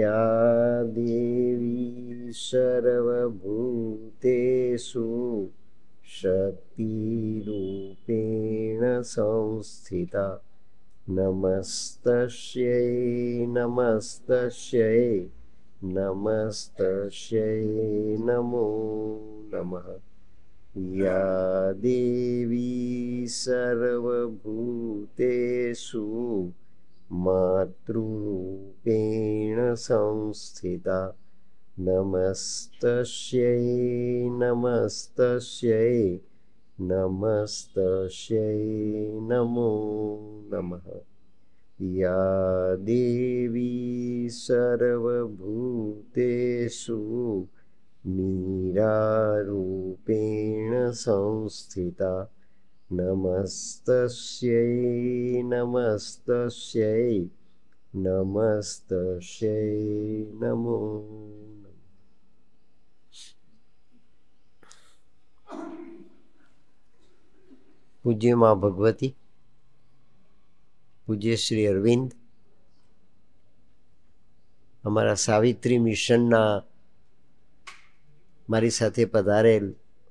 या देवी सर्वभूतेषु शक्तिरूपेण संस्थिता नमस्तस्यै नमस्तस्यै नमस्तस्यै नमो नमः। या देवी सर्वभूतेषु मातृरूपेण संस्थिता नमस्तस्यै नमस्तस्यै नमस्तस्यै नमो नमः। या देवी सर्वभूतेषु मीरारूपेण संस्थिता नमस्तस्यै नमस्तस्यै नमस्तस्यै नमो नमः। પૂજ્ય માં ભગવતી, પૂજ્ય શ્રી અરવિંદ, અમારા સાવિત્રી મિશનના મારી સાથે પધારેલ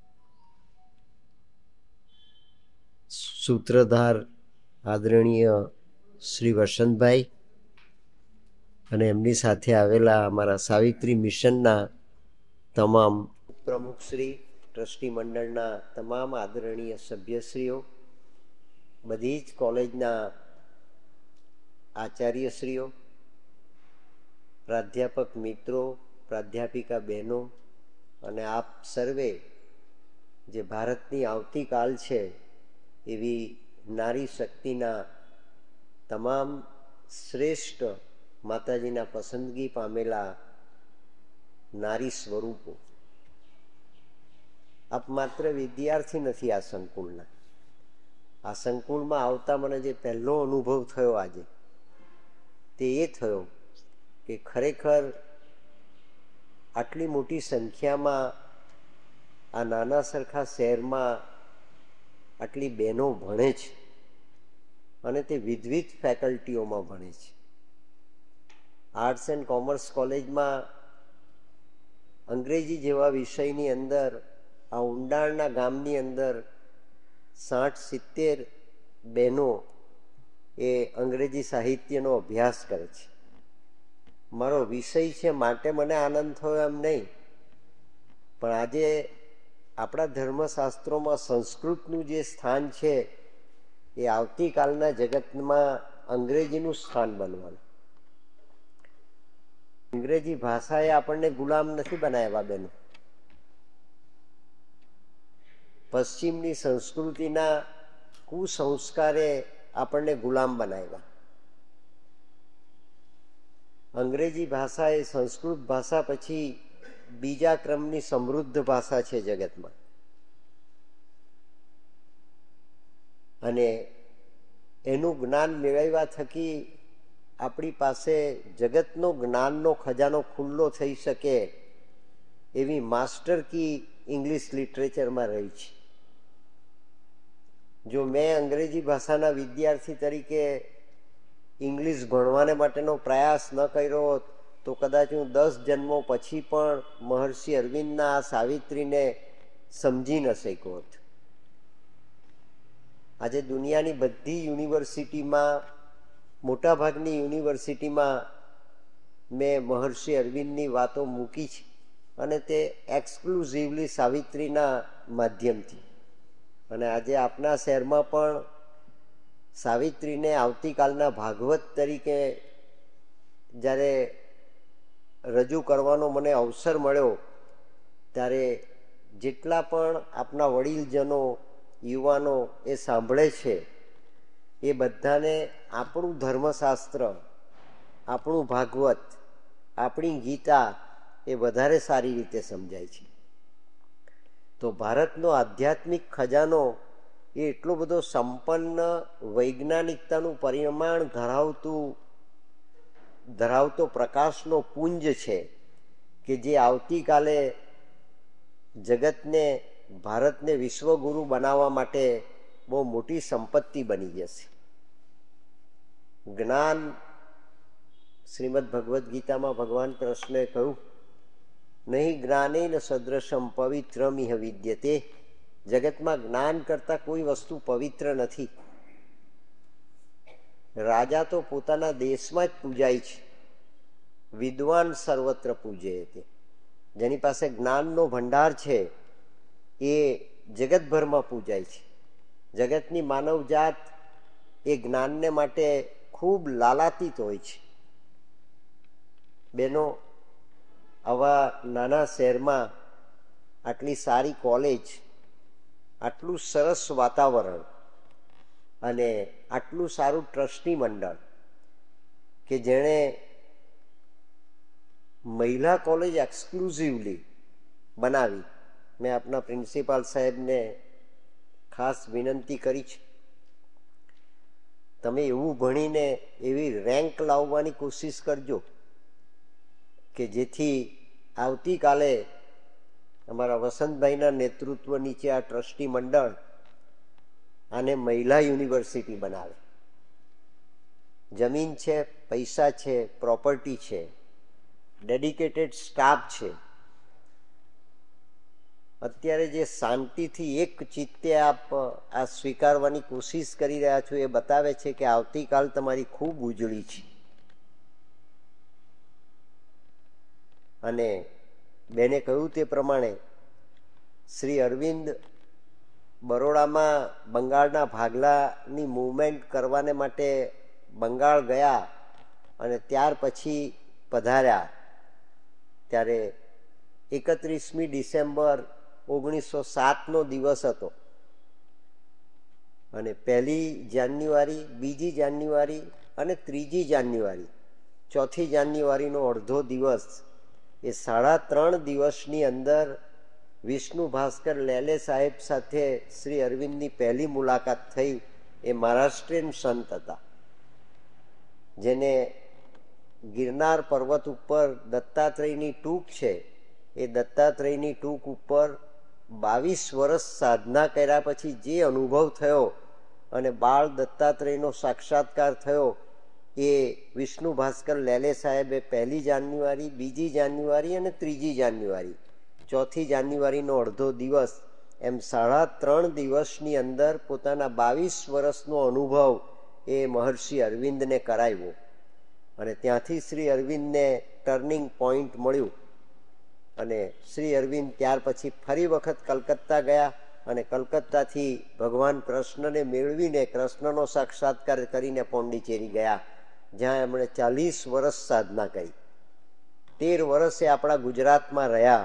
સૂત્રધાર આદરણીય શ્રી વસંતભાઈ અને એમની સાથે આવેલા અમારા સાવિત્રી મિશનના તમામ પ્રમુખશ્રી, ટ્રસ્ટી મંડળના તમામ આદરણીય સભ્યશ્રીઓ, બધી જ કોલેજના આચાર્યશ્રીઓ, પ્રાધ્યાપક મિત્રો, પ્રાધ્યાપિકા બહેનો અને આપ સર્વે જે ભારતની આવતીકાલ છે એવી નારી શક્તિના તમામ શ્રેષ્ઠ માતાજીના પસંદગી પામેલા નારી સ્વરૂપો, આપ માત્ર વિદ્યાર્થી નથી આ સંકુલના. આ સંકુલમાં આવતા મને જે પહેલો અનુભવ થયો આજે તે એ થયો કે ખરેખર આટલી મોટી સંખ્યામાં આ નાના સરખા શહેરમાં આટલી બહેનો ભણે છે અને તે વિવિધ ફેકલ્ટીઓમાં ભણે છે. આર્ટ્સ એન્ડ કોમર્સ કોલેજમાં અંગ્રેજી જેવા વિષયની અંદર આ ઊંડાણના ગામની અંદર 60-70 બહેનો એ અંગ્રેજી સાહિત્યનો અભ્યાસ કરે છે. મારો વિષય છે માટે મને આનંદ થયો એમ નહીં, પણ આજે આપણા ધર્મશાસ્ત્રોમાં સંસ્કૃતનું જે સ્થાન છે એ આવતીકાલના જગતમાં અંગ્રેજીનું સ્થાન બનવાનું. અંગ્રેજી ભાષાએ આપણને ગુલામ નથી બનાવ્યા બેનો. પશ્ચિમની સંસ્કૃતિના કુસંસ્કારે આપણને ગુલામ બનાવ્યા. અંગ્રેજી ભાષા એ સંસ્કૃત ભાષા પછી બીજા ક્રમની સમૃદ્ધ ભાષા છે જગતમાં, અને એનું જ્ઞાન મેળવ્યા થકી આપણી પાસે જગતનો જ્ઞાનનો ખજાનો ખુલ્લો થઈ શકે એવી માસ્ટર કી ઇંગ્લિશ લિટરેચરમાં રહી છે. જો મેં અંગ્રેજી ભાષાના વિદ્યાર્થી તરીકે ઇંગ્લિશ ભણવાને માટેનો પ્રયાસ ન કર્યો હોત તો કદાચ હું 10 જન્મો પછી પણ મહર્ષિ અરવિંદના આ સાવિત્રીને સમજી ન શક્યો હોત. આજે દુનિયાની બધી યુનિવર્સિટીમાં, મોટાભાગની યુનિવર્સિટીમાં મેં મહર્ષિ અરવિંદની વાતો મૂકી છે, અને તે એક્સક્લુઝિવલી સાવિત્રીના માધ્યમથી. અને આજે આપના શહેરમાં પણ સાવિત્રીને આવતીકાલના ભાગવત તરીકે જ્યારે રજૂ કરવાનો મને અવસર મળ્યો ત્યારે જેટલા પણ આપના વડીલજનો, યુવાનો એ સાંભળે છે એ બધાને આપણું ધર્મશાસ્ત્ર, આપણું ભાગવત, આપણી ગીતા એ વધારે સારી રીતે સમજાય છે. તો ભારતનો આધ્યાત્મિક ખજાનો એ એટલો બધો સંપન્ન, વૈજ્ઞાનિકતાનું પરિમાણ ધરાવતો પ્રકાશનો પુંજ છે કે જે આવતીકાલે જગતને, ભારતને વિશ્વગુરુ બનાવવા માટે બહુ મોટી સંપત્તિ બની જશે. જ્ઞાન શ્રીમદ ભગવદ્ ગીતામાં ભગવાન કૃષ્ણએ કહ્યું, નહીં જ્ઞાનેન સદૃશમ પવિત્રમિહ વિદ્યતે. જગતમાં જ્ઞાન કરતા કોઈ વસ્તુ પવિત્ર નથી. રાજા તો પોતાના દેશમાં જ પૂજાય છે, વિદ્વાન સર્વત્ર પૂજે તે. જેની પાસે જ્ઞાનનો ભંડાર છે એ જગતભરમાં પૂજાય છે. જગતની માનવજાત એ જ્ઞાનને માટે ખૂબ લાલાતીત હોય છે. બેનો, આવા નાના શહેરમાં આટલી સારી કોલેજ, આટલું સરસ વાતાવરણ અને આટલું સારું ટ્રસ્ટી મંડળ કે જેણે મહિલા કોલેજ એક્સક્લુઝિવલી બનાવી. મેં આપના પ્રિન્સિપાલ સાહેબને ખાસ વિનંતી કરી છે, તમે એવું ભણીને એવી રેન્ક લાવવાની કોશિશ કરજો કે જેથી આવતીકાલે અમારા વસંતભાઈના નેતૃત્વ નીચે આ ટ્રસ્ટી મંડળ આને મહિલા યુનિવર્સિટી બનાવે. જમીન છે, પૈસા છે, પ્રોપર્ટી છે, ડેડિકેટેડ સ્ટાફ છે. અત્યારે જે શાંતિથી એક ચિત્તે આપ આ સ્વીકારવાની કોશિશ કરી રહ્યા છો એ બતાવે છે કે આવતીકાલ તમારી ખૂબ ઉજળી છે. અને બેને કહ્યું તે પ્રમાણે શ્રી અરવિંદ બરોડામાં બંગાળના ભાગલાની મૂવમેન્ટ કરવાને માટે બંગાળ ગયા અને ત્યાર પછી પધાર્યા. ત્યારે 31મી ડિસેમ્બર 1907નો દિવસ હતો અને 1 જાન્યુઆરી, 2 જાન્યુઆરી અને 3 જાન્યુઆરી, 4 જાન્યુઆરીનો અડધો દિવસ, એ 3.5 દિવસની અંદર વિષ્ણુ ભાસ્કર લેલે સાહેબ સાથે શ્રી અરવિંદની પહેલી મુલાકાત થઈ. એ મહારાષ્ટ્રીયન સંત હતા જેને ગિરનાર પર્વત ઉપર દત્તાત્રેયની ટૂંક છે, એ દત્તાત્રેયની ટૂંક ઉપર 22 વર્ષ સાધના કર્યા પછી જે અનુભવ થયો અને બાળ દત્તાત્રેયનો સાક્ષાત્કાર થયો એ વિષ્ણુ ભાસ્કર લેલે સાહેબે 1 જાન્યુઆરી, 2 જાન્યુઆરી અને 3 જાન્યુઆરી, 4 જાન્યુઆરીનો અડધો દિવસ, એમ 3.5 દિવસની અંદર પોતાના 22 વર્ષનો અનુભવ એ મહર્ષિ અરવિંદને કરાવ્યો. અને ત્યાંથી શ્રી અરવિંદને ટર્નિંગ પોઈન્ટ મળ્યું અને શ્રી અરવિંદ ત્યાર પછી ફરી વખત કલકત્તા ગયા અને કલકત્તાથી ભગવાન કૃષ્ણને મેળવીને કૃષ્ણનો સાક્ષાત્કાર કરીને પોંડિચેરી ગયા, જ્યાં એમણે 40 વર્ષ સાધના કરી. 13 વર્ષે આપણા ગુજરાતમાં રહ્યા.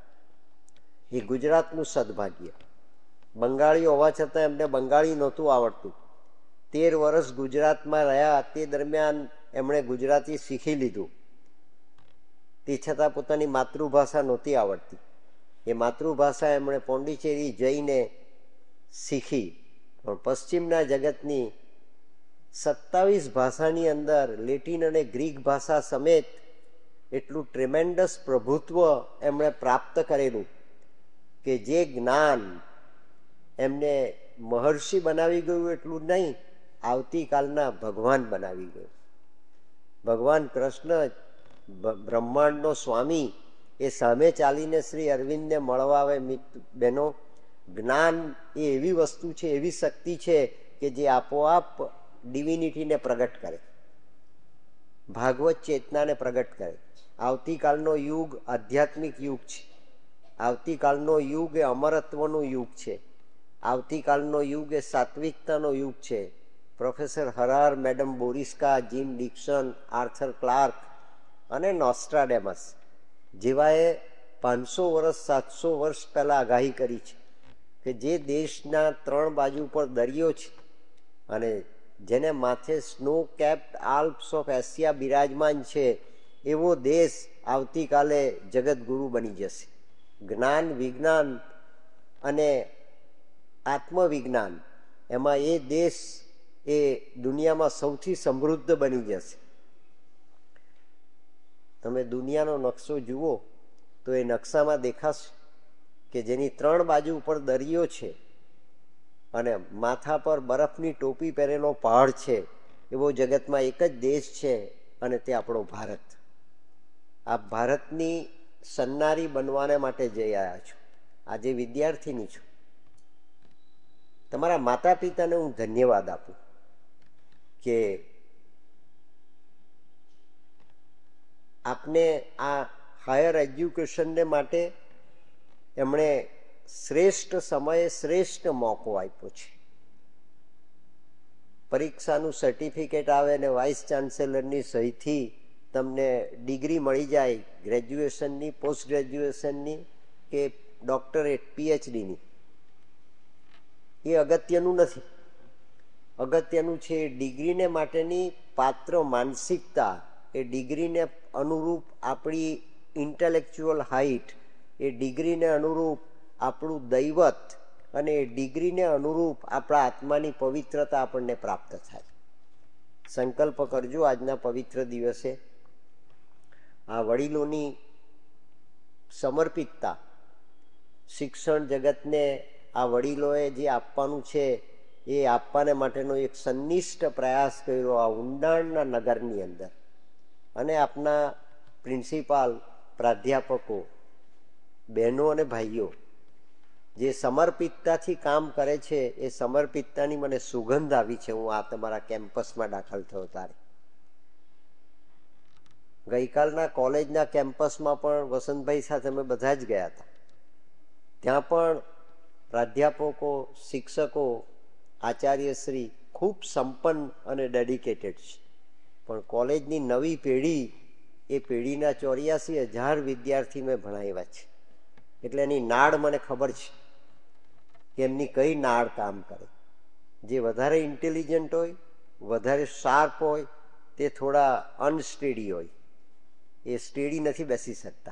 એ ગુજરાતનું સદભાગ્ય. બંગાળીઓ હોવા છતાં એમને બંગાળી નહોતું આવડતું. 13 વર્ષ ગુજરાતમાં રહ્યા. તે દરમિયાન એમણે ગુજરાતી શીખી લીધું. તે છતાં પોતાની માતૃભાષા નહોતી આવડતી. એ માતૃભાષા એમણે પોંડિચેરી જઈને શીખી. પણ પશ્ચિમના જગતની 27 ભાષાની અંદર લેટિન અને ગ્રીક ભાષા સમેત એટલું ટ્રેમેન્ડસ પ્રભુત્વ એમણે પ્રાપ્ત કરેલું કે જે જ્ઞાન એમને મહર્ષિ બનાવી ગયું એટલું નહીં, આવતીકાલના ભગવાન બનાવી ગયું. ભગવાન કૃષ્ણ બ્રહ્માંડનો સ્વામી એ સામે ચાલીને શ્રી અરવિંદને મળવા આવે. બહેનો, જ્ઞાન એ એવી વસ્તુ છે, એવી શક્તિ છે કે જે આપોઆપ ડિવિનિટીને પ્રગટ કરે, ભાગવત ચેતનાને પ્રગટ કરે. આવતીકાલનો યુગ આધ્યાત્મિક યુગ છે. આવતીકાલનો યુગ એ અમરત્વનો યુગ છે. આવતીકાલનો યુગ એ સાત્વિકતાનો યુગ છે. Professor Harar, madam Boriska, Jeane Dixon, Arthur Clarke અને નોસ્ટ્રાડેમસ જેવાએ 500 વર્ષ 700 વર્ષ પહેલા આગાહી કરી છે કે જે દેશના 3 બાજુ પર દરિયો છે અને જેને માથે snow capped Alps of Asia બિરાજમાન છે, એવો દેશ આવતીકાલે જગતગુરુ બની જશે. જ્ઞાન, વિજ્ઞાન અને આત્મવિજ્ઞાન, એમાં એ દેશ એ દુનિયામાં સૌથી સમૃદ્ધ બની જશે. તમે દુનિયાનો નકશો જુઓ તો એ નકશામાં દેખાશે કે જેની 3 બાજુ ઉપર દરિયો છે અને માથા પર બરફની ટોપી પહેરેલો પહાડ છે, એવો જગતમાં એક જ દેશ છે અને તે આપણો ભારત. આ ભારતની સન્નારી બનવાને માટે જઈ આવ્યા છો. આજે વિદ્યાર્થીની છું. તમારા માતા પિતાને હું ધન્યવાદ આપું કે આપને આ હાયર એજ્યુકેશનને માટે એમણે શ્રેષ્ઠ સમયે શ્રેષ્ઠ મોકો આપ્યો છે. પરીક્ષાનું સર્ટિફિકેટ આવે ને વાઇસ ચાન્સેલરની સહીથી તમને ડિગ્રી મળી જાય, ગ્રેજ્યુએશનની, પોસ્ટ ગ્રેજ્યુએશનની કે ડોક્ટરેટ પીએચડીની, એ અગત્યનું નથી. અગત્યનું છે ડિગ્રીને માટેની પાત્ર માનસિકતા, એ ડિગ્રીને અનુરૂપ આપણી ઇન્ટેલેક્ચ્યુઅલ હાઇટ, એ ડિગ્રીને અનુરૂપ આપણું દૈવત અને એ ડિગ્રીને અનુરૂપ આપણા આત્માની પવિત્રતા આપણને પ્રાપ્ત થાય. સંકલ્પ કરજો આજના પવિત્ર દિવસે આ વડીલોની સમર્પિતતા, શિક્ષણ જગતને આ વડીલોએ જે આપવાનું છે એ આપવાને માટેનો એક સંનિષ્ઠ પ્રયાસ કર્યો આ ઊંડાણના નગરની અંદર. અને આપના પ્રિન્સિપાલ, પ્રાધ્યાપકો, બહેનો અને ભાઈઓ જે સમર્પિતતાથી કામ કરે છે, એ સમર્પિતતાની મને સુગંધ આવી છે. હું આ તમારા કેમ્પસમાં દાખલ થયો ત્યારે ગઈકાલના કોલેજના કેમ્પસમાં પણ વસંતભાઈ સાથે અમે બધા જ ગયા હતા. ત્યાં પણ પ્રાધ્યાપકો, શિક્ષકો, આચાર્યશ્રી ખૂબ સંપન્ન અને ડેડિકેટેડ છે. પણ કોલેજની નવી પેઢી, એ પેઢીના 84,000 વિદ્યાર્થી મેં ભણાવ્યા છે. એટલે એની નાળ મને ખબર છે કે એમની કઈ નાળ કામ કરે. જે વધારે ઇન્ટેલિજન્ટ હોય, વધારે શાર્પ હોય, તે થોડા અનસ્ટેડી હોય. એ સ્ટેડી નથી બેસી શકતા.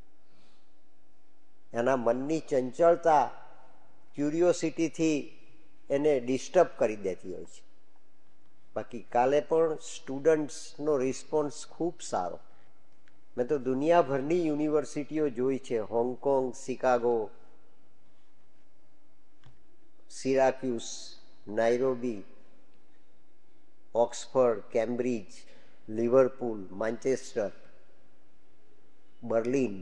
એના મનની ચંચળતા ક્યુરિયોસિટીથી એને ડિસ્ટર્બ કરી દેતી હોય છે. બાકી કાલે પણ સ્ટુડન્ટ્સનો રિસ્પોન્સ ખૂબ સારો. મેં તો દુનિયાભરની યુનિવર્સિટીઓ જોઈ છે, Hong Kong, Chicago, Syracuse, Nairobi, Oxford, Cambridge, Liverpool, Manchester, Berlin,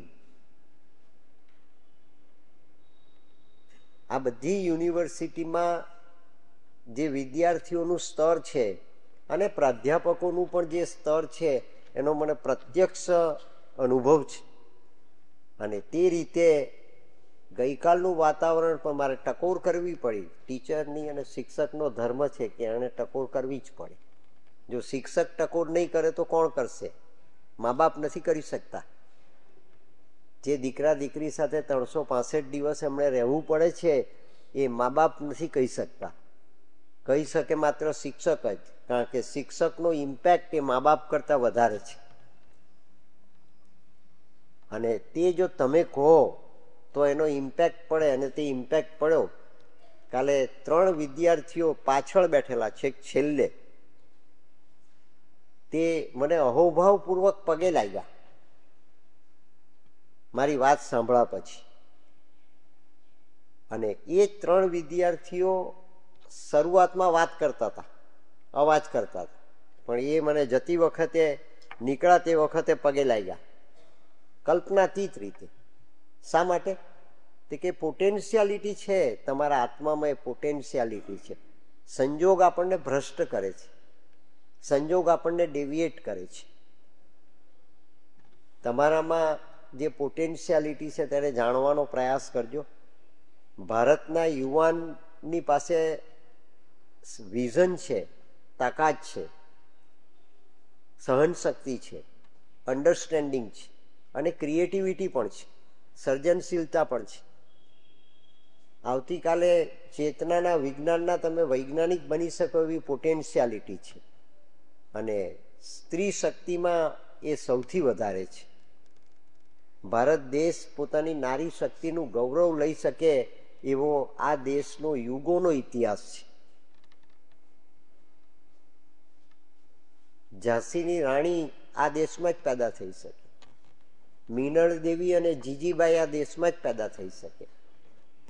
આ બધી યુનિવર્સિટીમાં જે વિદ્યાર્થીઓનું સ્તર છે અને પ્રાધ્યાપકોનું પણ જે સ્તર છે એનો મને પ્રત્યક્ષ અનુભવ છે. અને તે રીતે ગઈકાલનું વાતાવરણ પણ મારે ટકોર કરવી પડી. ટીચરની અને શિક્ષકનો ધર્મ છે કે એણે ટકોર કરવી જ પડે. જો શિક્ષક ટકોર નહીં કરે તો કોણ કરશે? મા બાપ નથી કરી શકતા. જે દીકરા દીકરી સાથે 365 દિવસ એમણે રહેવું પડે છે, એ મા બાપ નથી કહી શકતા. કહી શકે માત્ર શિક્ષક જ, કારણ કે શિક્ષકનો ઇમ્પેક્ટ એ મા બાપ કરતાં વધારે છે. અને તે જો તમે કહો તો એનો ઇમ્પેક્ટ પડે. અને તે ઇમ્પેક્ટ પડ્યો. કાલે 3 વિદ્યાર્થીઓ પાછળ બેઠેલા છે, છેલ્લે, તે મને અહોભાવપૂર્વક પગે લાગ્યા મારી વાત સાંભળ્યા પછી. અને એ 3 વિદ્યાર્થીઓ શરૂઆતમાં વાત કરતા હતા, અવાજ કરતા હતા, પણ એ મને જતી વખતે, નીકળ્યા તે વખતે પગે લાગ્યા કલ્પનાતીત રીતે. શા માટે? તે કે પોટેન્શિયાલિટી છે તમારા આત્મામાં, એ પોટેન્શિયાલિટી છે. સંજોગ આપણને ભ્રષ્ટ કરે છે, સંજોગ આપણને ડેવિએટ કરે છે. તમારામાં જે પોટેન્શિયાલિટી છે તેને જાણવાનો પ્રયાસ કરજો. ભારતના યુવાનની પાસે વિઝન છે, તાકાત છે, સહનશક્તિ છે, અન્ડરસ્ટેન્ડિંગ છે અને ક્રિએટિવિટી પણ છે, સર્જનશીલતા પણ છે. આવતીકાલે ચેતનાના, વિજ્ઞાનના તમે વૈજ્ઞાનિક બની શકો એવી પોટેન્શિયાલિટી છે. અને સ્ત્રી શક્તિમાં એ સૌથી વધારે છે. ભારત દેશ પોતાની નારી શક્તિનું ગૌરવ લઈ શકે એવો આ દેશનો યુગોનો ઇતિહાસ છે. ઝાંસીની રાણી આ દેશમાં જ પેદા થઈ શકે. મીનળ દેવી અને જીજીબાઈ આ દેશમાં જ પેદા થઈ શકે.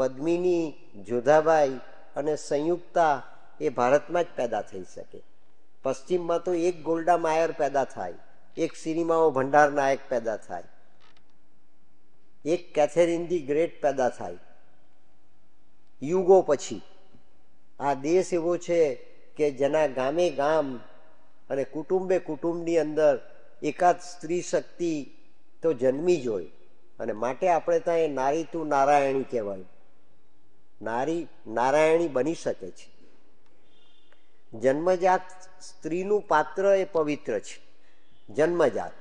પદ્મિની, જોધાબાઈ અને સંયુક્તા એ ભારતમાં જ પેદા થઈ શકે. પશ્ચિમમાં તો એક ગોલ્ડા માયર પેદા થાય, એક સિનેમાઓ ભંડાર નાયક પેદા થાય, એક કેથેરિન ધી ગ્રેટ પેદા થાય. યુગો પછી આ દેશ એવો છે કે જેના ગામે ગામ અને કુટુંબે કુટુંબની અંદર એકાદ સ્ત્રી શક્તિ તો જન્મી જ હોય. અને માટે આપણે ત્યાં એ નારી તું નારાયણી કહેવાય. નારી નારાયણી બની શકે છે. જન્મજાત સ્ત્રીનું પાત્ર એ પવિત્ર છે. જન્મજાત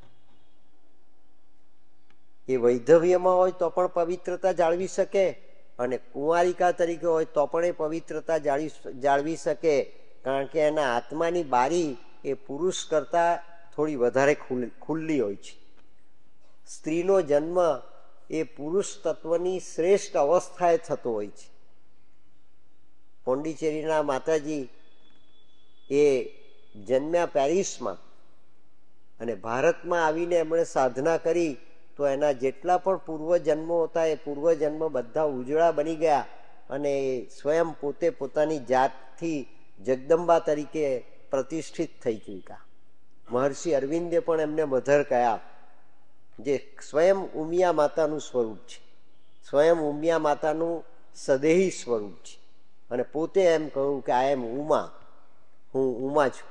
એ વૈધવ્યમાં હોય તો પણ પવિત્રતા જાળવી શકે, અને કુંવારિકા તરીકે હોય તો પણ એ પવિત્રતા જાળવી શકે, કારણ કે એના આત્માની બારી એ પુરુષ કરતા થોડી વધારે ખુલ્લી હોય છે. સ્ત્રીનો જન્મ એ પુરુષ તત્વની શ્રેષ્ઠ અવસ્થાએ થતો હોય છે. પોંડિચેરીના માતાજી એ જન્મ્યા પેરિસમાં અને ભારતમાં આવીને એમણે સાધના કરી તો એના જેટલા પણ પૂર્વજન્મો હતા એ પૂર્વજન્મ બધા ઉજળા બની ગયા અને સ્વયં પોતે પોતાની જાતથી જગદંબા તરીકે પ્રતિષ્ઠિત થઈ ચૂક્યા. મહર્ષિ અરવિંદે પણ એમને મધર કહ્યા, જે સ્વયં ઉમિયા માતાનું સ્વરૂપ છે, સ્વયં ઉમિયા માતાનું સદેહી સ્વરૂપ છે. અને પોતે એમ કહ્યું કે આ એમ ઉમા, હું ઉમા છું.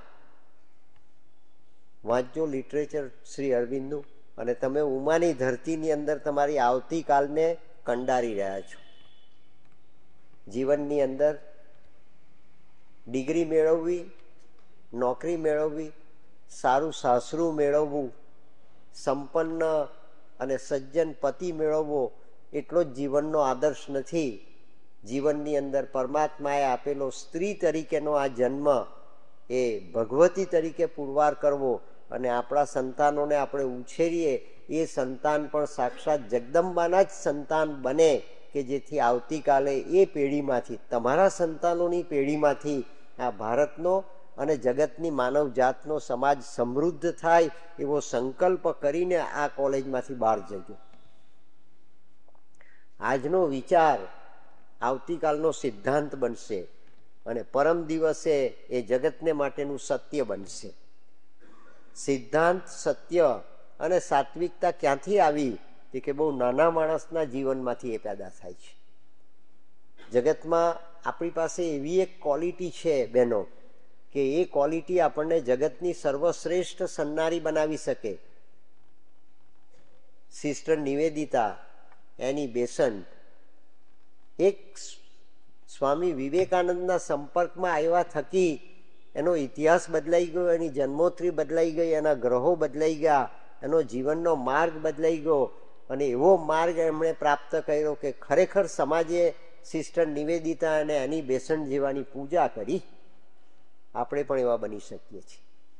વાંચજો લિટરેચર શ્રી અરવિંદનું, અને તમે ઉમાની ધરતીની અંદર તમારી આવતીકાલને કંડારી રહ્યા છો. જીવનની અંદર ડિગ્રી મેળવવી, નોકરી મેળવવી, સારું સાસરું મેળવવું, સંપન્ન અને સજ્જન પતિ મેળવવો એટલો જ જીવનનો આદર્શ નથી. જીવનની અંદર પરમાત્માએ આપેલો સ્ત્રી તરીકેનો આ જન્મ એ ભગવતી તરીકે પુરવાર કરવો, અને આપણા સંતાનોને આપણે ઉછેરીએ એ સંતાન પણ સાક્ષાત જગદંબાના જ સંતાન બને, કે જેથી આવતીકાલે એ પેઢીમાંથી, તમારા સંતાનોની પેઢીમાંથી આ ભારતનો અને જગતની માનવ જાતનો સમાજ સમૃદ્ધ થાય એવો સંકલ્પ કરીને આ કોલેજમાંથી બહાર જજો. આજનો વિચાર આવતીકાલનો સિદ્ધાંત બનશે અને પરમ દિવસે એ જગતને માટેનું સત્ય બનશે. સિદ્ધાંત, સત્ય અને સાત્વિકતા ક્યાંથી આવી? કે બહુ નાના માણસના જીવનમાંથી એ પેદા થાય છે. જગતમાં આપણી પાસે એવી એક ક્વોલિટી છે બહેનો, કે એ ક્વોલિટી આપણને જગતની સર્વશ્રેષ્ઠ સન્નારી બનાવી શકે. સિસ્ટર નિવેદિતા, એની બેસન્ટ એક સ્વામી વિવેકાનંદના સંપર્કમાં આવ્યા થકી એનો ઇતિહાસ બદલાઈ ગયો, એની જન્મોત્રી બદલાઈ ગઈ, એના ગ્રહો બદલાઈ ગયા, એનો જીવનનો માર્ગ બદલાઈ ગયો, અને એવો માર્ગ એમણે પ્રાપ્ત કર્યો કે ખરેખર સમાજે સિસ્ટર નિવેદિતા અને એની બેસન્ટ જેવાની પૂજા કરી. આપણે પણ એવા બની શકીએ છીએ.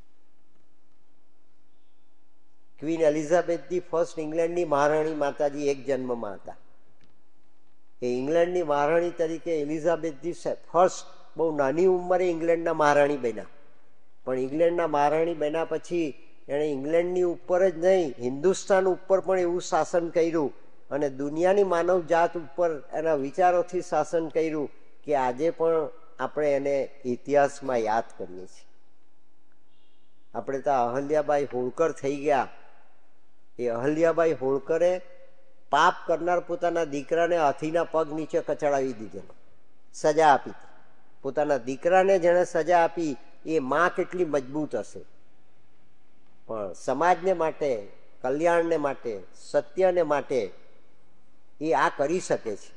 ક્વીન એલિઝાબેથ ધી ફર્સ્ટ, ઇંગ્લેન્ડની મહારાણી માતાજી એક જન્મમાં હતા. એ ઇંગ્લેન્ડની મહારાણી તરીકે એલિઝાબેથ ધી ફર્સ્ટ બહુ નાની ઉંમરે ઇંગ્લેન્ડના મહારાણી બન્યા. પણ ઇંગ્લેન્ડના મહારાણી બન્યા પછી એણે ઇંગ્લેન્ડની ઉપર જ નહીં, હિન્દુસ્તાન ઉપર પણ એવું શાસન કર્યું અને દુનિયાની માનવ જાત ઉપર એના વિચારોથી શાસન કર્યું કે આજે પણ આપણે એને ઇતિહાસમાં યાદ કરીએ છીએ. આપણે તો અહલ્યાબાઈ હોળકર થઈ ગયા. એ અહલ્યાબાઈ હોળકરે પાપ કરનાર પોતાના દીકરાને હાથીના પગ નીચે કચડાવી દીધેલો, સજા આપી. પોતાના દીકરાને જેણે સજા આપી એ માં કેટલી મજબૂત હશે. પણ સમાજને માટે, કલ્યાણને માટે, સત્યને માટે એ આ કરી શકે છે.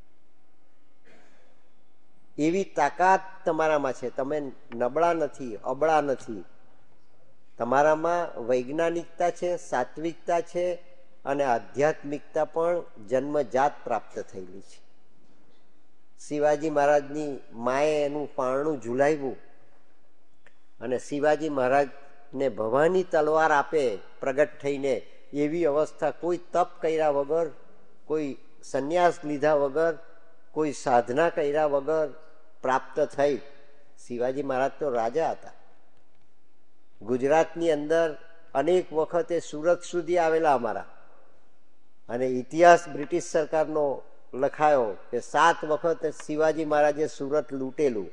એવી તાકાત તમારામાં છે. તમે નબળા નથી, અબળા નથી. તમારામાં વૈજ્ઞાનિકતા છે, સાત્વિકતા છે અને આધ્યાત્મિકતા પણ જન્મજાત પ્રાપ્ત થયેલી છે. શિવાજી મહારાજની માએ એનું પારણું ઝુલાવ્યું અને શિવાજી મહારાજને ભવાની તલવાર આપે પ્રગટ થઈને, એવી અવસ્થા કોઈ તપ કર્યા વગર, કોઈ સંન્યાસ લીધા વગર, કોઈ સાધના કર્યા વગર પ્રાપ્ત થઈ. શિવાજી મહારાજ તો રાજા હતા. ગુજરાતની અંદર અનેક વખતે સુરત સુધી આવેલા અમારા, અને ઇતિહાસ બ્રિટિશ સરકારનો લખાયો કે 7 વખત શિવાજી મહારાજે સુરત લૂંટેલું.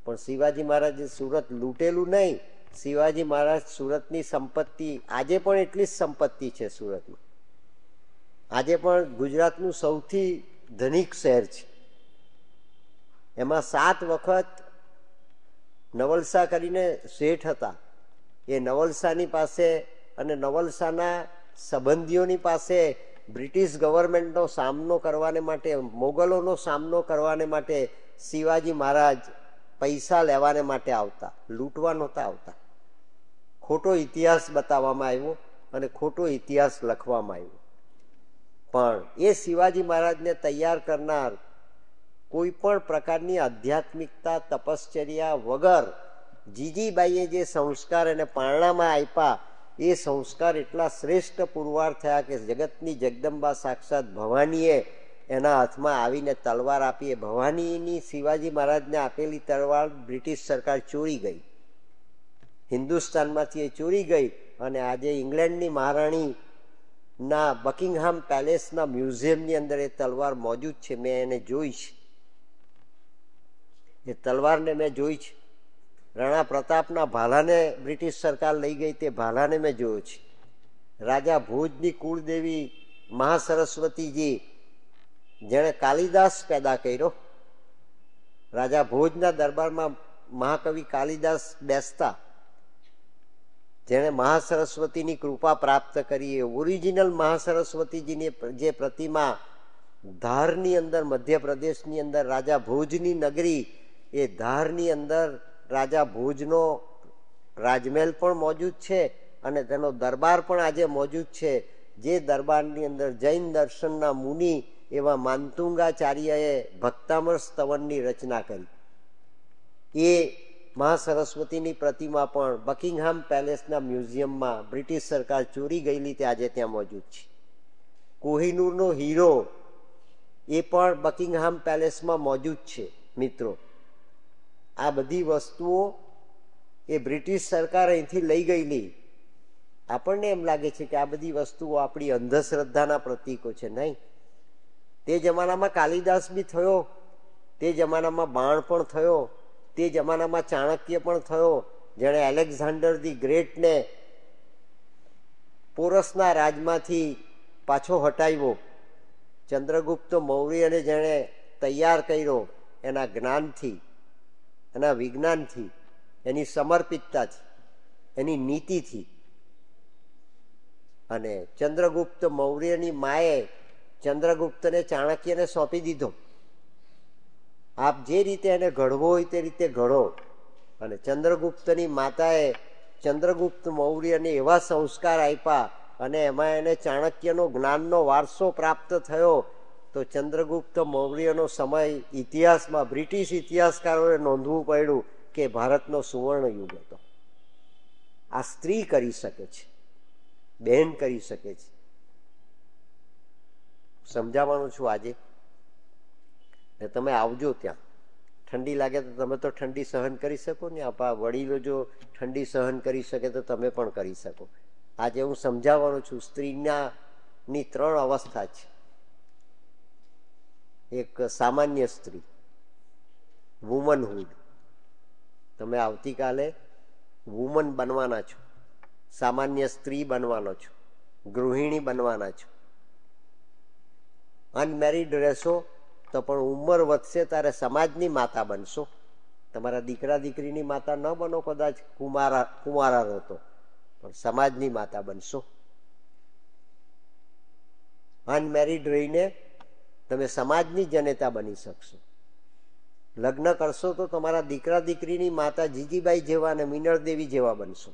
પણ શિવાજી મહારાજે સુરત લૂંટેલું નહીં. શિવાજી મહારાજ સુરતની સંપત્તિ, આજે પણ એટલી જ સંપત્તિ છે સુરતમાં. આજે પણ ગુજરાતનું સૌથી ધનિક શહેર છે. એમાં 7 વખત નવલસા કરીને શેઠ હતા. એ નવલસાની પાસે અને નવલસાના સંબંધીઓની પાસે બ્રિટિશ ગવર્મેન્ટનો સામનો કરવાને માટે, મોગલોનો સામનો કરવાને માટે શિવાજી મહારાજ પૈસા લેવાને માટે આવતા, લૂંટવા નહોતા આવતા. ખોટો ઇતિહાસ બતાવવામાં આવ્યો અને ખોટો ઇતિહાસ લખવામાં આવ્યો. પણ એ શિવાજી મહારાજને તૈયાર કરનાર કોઈ પણ પ્રકારની આધ્યાત્મિકતા, તપશ્ચર્યા વગર જીજીબાઈએ જે સંસ્કાર એને પારણામાં આપ્યા, એ સંસ્કાર એટલા શ્રેષ્ઠ પુરવાર થયા કે જગતની જગદંબા સાક્ષાત ભવાનીએ એના હાથમાં આવીને તલવાર આપી. એ ભવાનીની શિવાજી મહારાજને આપેલી તલવાર બ્રિટિશ સરકાર ચોરી ગઈ, હિન્દુસ્તાનમાંથી એ ચોરી ગઈ અને આજે ઇંગ્લેન્ડની મહારાણીના બકિંગહામ પેલેસના મ્યુઝિયમની અંદર એ તલવાર મોજૂદ છે. મેં એને જોઈ છે, એ તલવારને મેં જોઈ છે. રાણા પ્રતાપના ભાલાને બ્રિટિશ સરકાર લઈ ગઈ, તે ભાલાને મેં જોયો છે. રાજા ભોજની કુળદેવી મહાસરસ્વતીજી, જેણે કાલિદાસ પેદા કર્યો, રાજા ભોજના દરબારમાં મહાકવિ કાલિદાસ બેસતા, જેણે મહાસરસ્વતીની કૃપા પ્રાપ્ત કરી, એ ઓરિજિનલ મહાસરસ્વતીજીની જે પ્રતિમા ધારની અંદર, મધ્યપ્રદેશની અંદર રાજા ભોજની નગરી, એ ધારની અંદર રાજા ભોજનો રાજમહેલ પણ મોજૂદ છે અને તેનો દરબાર પણ આજે મોજૂદ છે. જે દરબારની અંદર જૈન દર્શનના મુનિ એવા માનતુંગાચાર્યએ ભક્તામર સ્તવનની રચના કરી. એ મહાસરસ્વતીની પ્રતિમા પણ બકિંગહામ પેલેસના મ્યુઝિયમમાં બ્રિટિશ સરકાર ચોરી ગયેલી તે આજે ત્યાં મોજૂદ છે. કોહિનૂરનો હીરો એ પણ બકિંગહામ પેલેસમાં મોજૂદ છે. મિત્રો, આ બધી વસ્તુઓ એ બ્રિટિશ સરકાર અહીંથી લઈ ગયેલી. આપણને એમ લાગે છે કે આ બધી વસ્તુઓ આપણી અંધશ્રદ્ધાના પ્રતીકો છે. નહીં, તે જમાનામાં કાલિદાસ બી થયો, તે જમાનામાં બાણ પણ થયો, તે જમાનામાં ચાણક્ય પણ થયો, જેણે એલેક્ઝાન્ડર ધી ગ્રેટને પોરસના રાજમાંથી પાછો હટાવ્યો. ચંદ્રગુપ્ત મૌર્યને જેણે તૈયાર કર્યો એના જ્ઞાનથી, એના વિજ્ઞાનથી, એની સમર્પિતતાથી, એની નીતિથી. અને ચંદ્રગુપ્ત મૌર્યની માએ ચંદ્રગુપ્તને ચાણક્યને સોંપી દીધો. આપ જે રીતે એને ઘડવો હોય તે રીતે ઘડો. અને ચંદ્રગુપ્તની માતાએ ચંદ્રગુપ્ત મૌર્યને એવા સંસ્કાર આપ્યા અને એમાં એને ચાણક્યનો જ્ઞાનનો વારસો પ્રાપ્ત થયો. તો ચંદ્રગુપ્ત મૌર્યનો સમય ઇતિહાસમાં બ્રિટિશ ઇતિહાસકારોએ નોંધવું પડ્યું કે ભારતનો સુવર્ણ યુગ હતો. આ સ્ત્રી કરી શકે છે, બહેન કરી શકે છે. સમજાવવાનું છું આજે. તમે આવજો ત્યાં. ઠંડી લાગે તો તમે તો ઠંડી સહન કરી શકો ને. આપણા વડીલો જો ઠંડી સહન કરી શકે તો તમે પણ કરી શકો. આજે હું સમજાવવાનું છું. સ્ત્રીની 3 અવસ્થા છે. એક સામાન્ય સ્ત્રી, વુમનહુડ. તમે આવતીકાલે વુમન બનવાના છો, સામાન્ય સ્ત્રી બનવાનો છો, ગૃહિણી બનવાના છો. અનમેરિડ રહેશો તો પણ ઉંમર વધશે ત્યારે સમાજની માતા બનશો. તમારા દીકરા દીકરીની માતા ન બનો, કદાચ કુમારા રહો તો, પણ સમાજની માતા બનશો. અનમેરિડ રહીને તમે સમાજની જનેતા બની શકશો. લગ્ન કરશો તો તમારા દીકરા દીકરીની માતા જીજીબાઈ જેવા અને મિનળ દેવી જેવા બનશો.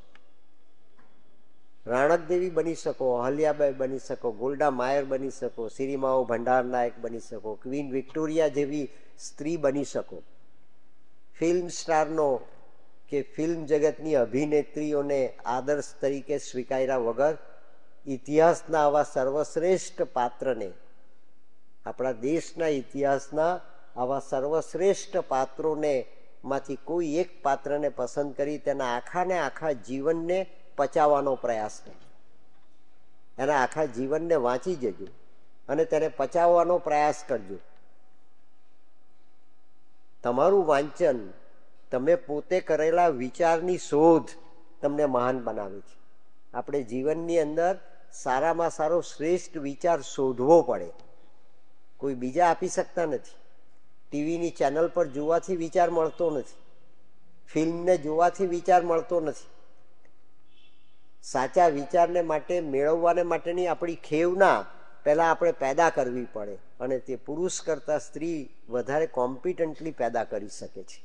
રાણક દેવી બની શકો, અહલ્યાબાઈ બની શકો, ગોલ્ડા માયર બની શકો, સિરિમાઓ ભંડારનાયક બની શકો, ક્વીન વિક્ટોરિયા જેવી સ્ત્રી બની શકો. ફિલ્મ સ્ટારનો કે ફિલ્મ જગતની અભિનેત્રીઓને આદર્શ તરીકે સ્વીકાર્યા વગર ઇતિહાસના આવા સર્વશ્રેષ્ઠ પાત્રને, આપણા દેશના ઇતિહાસના આવા સર્વશ્રેષ્ઠ પાત્રોને માંથી કોઈ એક પાત્રને પસંદ કરી તેના આખાને આખા જીવનને પચાવવાનો પ્રયાસ કરજો. એના આખા જીવનને વાંચી જજો અને તેને પચાવવાનો પ્રયાસ કરજો. તમારું વાંચન તમે પોતે કરેલા વિચારની શોધ તમને મહાન બનાવે છે. આપણે જીવનની અંદર સારામાં સારો શ્રેષ્ઠ વિચાર શોધવો પડે, કોઈ બીજા આપી શકતા નથી. ટીવીની ચેનલ પર જોવાથી વિચાર મળતો નથી, ફિલ્મને જોવાથી વિચાર મળતો નથી. સાચા વિચારને માટે મેળવવાને માટેની આપણી ખેવના પહેલાં આપણે પેદા કરવી પડે, અને તે પુરુષ કરતાં સ્ત્રી વધારે કોમ્પિટન્ટલી પેદા કરી શકે છે.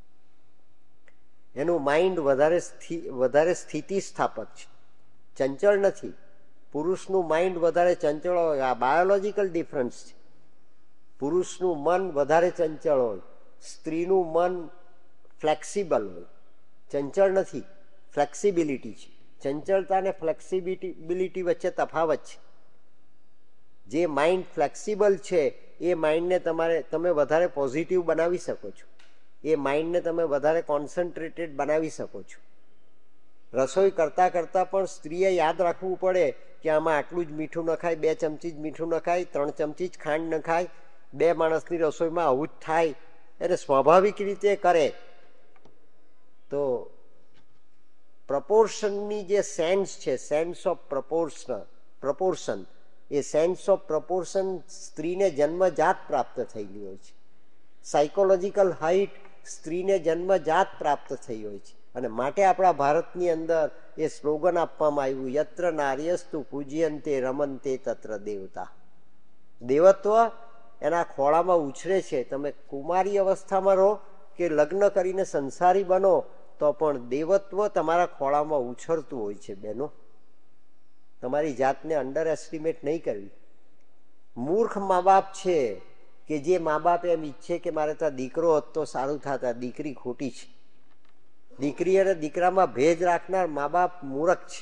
એનું માઇન્ડ વધારે સ્થિતિસ્થાપક છે, ચંચળ નથી. પુરુષનું માઇન્ડ વધારે ચંચળ હોય, આ બાયોલોજીકલ ડિફરન્સ છે. પુરુષનું મન વધારે ચંચળ હોય, સ્ત્રીનું મન ફ્લેક્સિબલ હોય. ચંચળ નથી, ફ્લેક્સિબિલિટી છે. ચંચળતા અને ફ્લેક્સિબિલિટી વચ્ચે તફાવત છે. જે માઇન્ડ ફ્લેક્સિબલ છે એ માઇન્ડને તમે વધારે પોઝિટિવ બનાવી શકો છો, એ માઇન્ડને તમે વધારે કોન્સન્ટ્રેટેડ બનાવી શકો છો. રસોઈ કરતાં કરતાં પણ સ્ત્રીએ યાદ રાખવું પડે કે આમાં આટલું જ મીઠું નખાય, 2 ચમચી જ મીઠું નખાય, 3 ચમચી જ ખાંડ નખાય. 2 માણસની રસોઈમાં આવું જ થાય. એટલે સ્વાભાવિક રીતે કરે તો પ્રપોર્શનની જે સેન્સ છે, સેન્સ ઓફ પ્રપોર્શન, એ સેન્સ ઓફ પ્રપોર્શન સ્ત્રીને જન્મજાત પ્રાપ્ત થયેલી હોય છે. સાયકોલોજીકલ હાઇટ સ્ત્રીને જન્મજાત પ્રાપ્ત થઈ હોય છે. અને માટે આપણા ભારતની અંદર એ સ્લોગન આપવામાં આવ્યું, યત્ર નાર્યસ્તુ પૂજ્યંતે રમંતે તત્ર દેવતા. દેવત્વ એના ખોળામાં ઉછરે છે. તમે કુમારી અવસ્થામાં રહો કે લગ્ન કરીને સંસારી બનો તો પણ દેવત્વ તમારા ખોળામાં ઉછળતું હોય છે. બહેનો, તમારી જાતને અંડર એસ્ટિમેટ નહીં કરવી. મૂર્ખ મા બાપ છે કે જે મા બાપ એમ ઈચ્છે કે મારે ત્યાં દીકરો હોત તો સારું થતા, દીકરી ખોટી છે. દીકરી અને દીકરામાં ભેદ રાખનાર મા બાપ મૂર્ખ છે.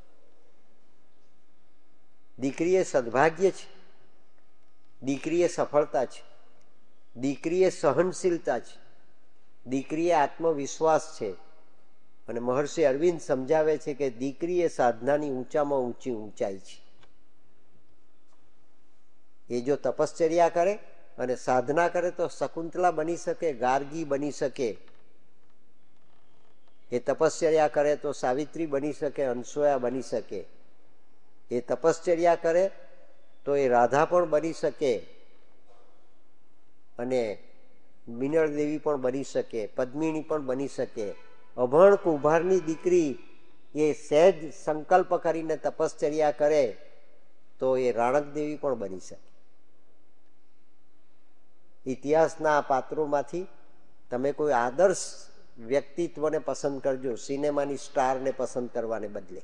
દીકરી એ સદભાગ્ય છે, દીકરી એ સફળતા છે, દીકરી એ સહનશીલતા છે, દીકરી એ આત્મવિશ્વાસ છે. અને મહર્ષિ અરવિંદ સમજાવે છે કે દીકરી એ સાધનાની ઊંચામાં ઊંચી ઊંચાઈ છે. એ જો તપશ્ચર્યા કરે અને સાધના કરે તો શકુંતલા બની શકે, ગાર્ગી બની શકે. એ તપશ્ચર્યા કરે તો સાવિત્રી બની શકે, અનસૂયા બની શકે. એ તપશ્ચર્યા કરે તો એ રાધા પણ બની શકે, અને મિનળ દેવી પણ બની શકે, પદ્મિની પણ બની શકે. અભણ કુંભારની દીકરી એ સહેજ સંકલ્પ કરીને તપશ્ચર્યા કરે તો એ રાણક દેવી પણ બની શકે. ઇતિહાસના આ પાત્રોમાંથી તમે કોઈ આદર્શ વ્યક્તિત્વને પસંદ કરજો, સિનેમાની સ્ટારને પસંદ કરવાને બદલે.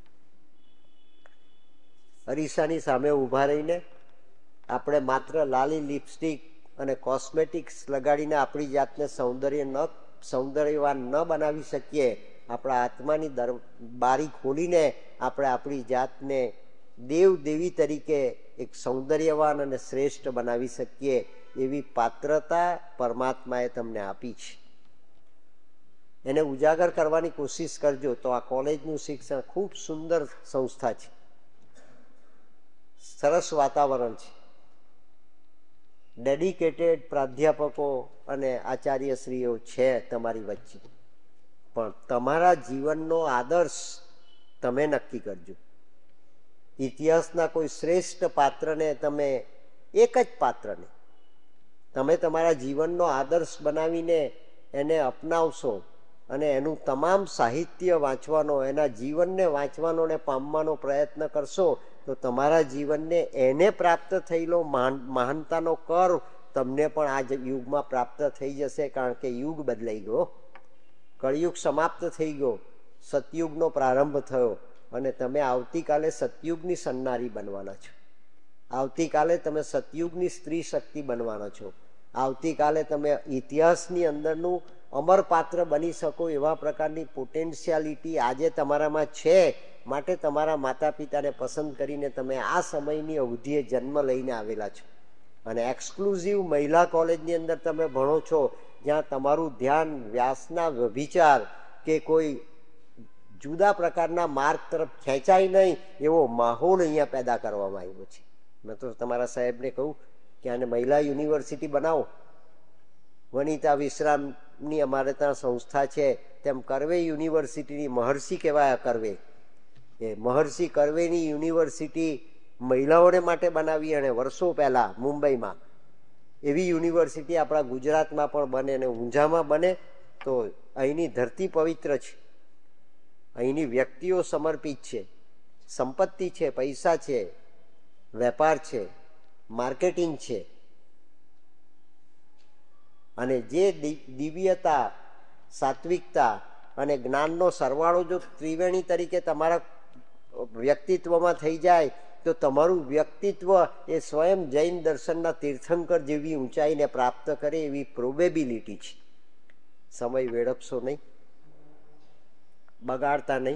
અરીસાની સામે ઊભા રહીને આપણે માત્ર લાલી લિપસ્ટિક અને કોસ્મેટિક્સ લગાડીને આપણી જાતને સૌંદર્યવાન ન બનાવી શકીએ. આપણા આત્માની બારી ખોલીને આપણે આપણી જાતને દેવ દેવી તરીકે એક સૌંદર્યવાન અને શ્રેષ્ઠ બનાવી શકીએ. એવી પાત્રતા પરમાત્માએ તમને આપી છે. એને ઉજાગર કરવાની કોશિશ કરજો. તો આ કોલેજનું શિક્ષણ ખૂબ સુંદર સંસ્થા છે, સરસ વાતાવરણ છે, ડેડિકેટેડ પ્રાધ્યાપકો અને આચાર્યશ્રીઓ છે તમારી વચ્ચે. પણ તમારા જીવનનો આદર્શ તમે નક્કી કરજો. ઇતિહાસના કોઈ શ્રેષ્ઠ પાત્રને તમે, એક જ પાત્રને તમે તમારા જીવનનો આદર્શ બનાવીને એને અપનાવશો અને એનું તમામ સાહિત્ય વાંચવાનો, એના જીવનને વાંચવાનો ને પામવાનો પ્રયત્ન કરશો તો તમારા જીવનને એને પ્રાપ્ત થયેલો મહાનતાનો કર્વ તમને પણ આ યુગમાં પ્રાપ્ત થઈ જશે. કારણ કે યુગ બદલાઈ ગયો, કળિયુગ સમાપ્ત થઈ ગયો, સતયુગનો પ્રારંભ થયો અને તમે આવતીકાલે સતયુગની સન્નારી બનવાના છો. આવતીકાલે તમે સતયુગની સ્ત્રી શક્તિ બનવાના છો. આવતીકાલે તમે ઇતિહાસની અંદરનું અમર પાત્ર બની શકો એવા પ્રકારની પોટેન્શિયાલિટી આજે તમારામાં છે. માટે તમારા માતા પિતાને પસંદ કરીને તમે આ સમયની અવધિએ જન્મ લઈને આવેલા છો. અને એક્સક્લુઝિવ મહિલા કોલેજની અંદર તમે ભણો છો, જ્યાં તમારું ધ્યાન વ્યાસના વ્યભિચાર કે કોઈ જુદા પ્રકારના માર્ગ તરફ ખેંચાય નહીં એવો માહોલ અહીંયા પેદા કરવામાં આવ્યો છે. મેં તો તમારા સાહેબને કહું કે આને મહિલા યુનિવર્સિટી બનાવો. વનિતા વિશ્રામ ગુજરાતની અમારે ત્યાં સંસ્થા છે તેમ કર્વે યુનિવર્સિટીની મહર્ષિ કહેવાય કર્વે, એ મહર્ષિ કર્વેની યુનિવર્સિટી મહિલાઓને માટે બનાવી અને વર્ષો પહેલા મુંબઈમાં એવી યુનિવર્સિટી આપણા ગુજરાતમાં પણ બને અને ઊંઝામાં બને તો અહીંની ધરતી પવિત્ર છે, અહીંની વ્યક્તિઓ સમર્પિત છે, સંપત્તિ છે, પૈસા છે, વેપાર છે, માર્કેટિંગ છે, અને જે દિવ્યતા, સાત્વિકતા અને જ્ઞાનનો સરવાળો જો ત્રિવેણી તરીકે તમારા વ્યક્તિત્વમાં થઈ જાય તો તમારું વ્યક્તિત્વ એ સ્વયં જૈન દર્શનના તીર્થંકર જેવી ઊંચાઈને પ્રાપ્ત કરે એવી પ્રોબેબિલિટી છે. સમય વેડપશો નહીં, બગાડતા નહીં,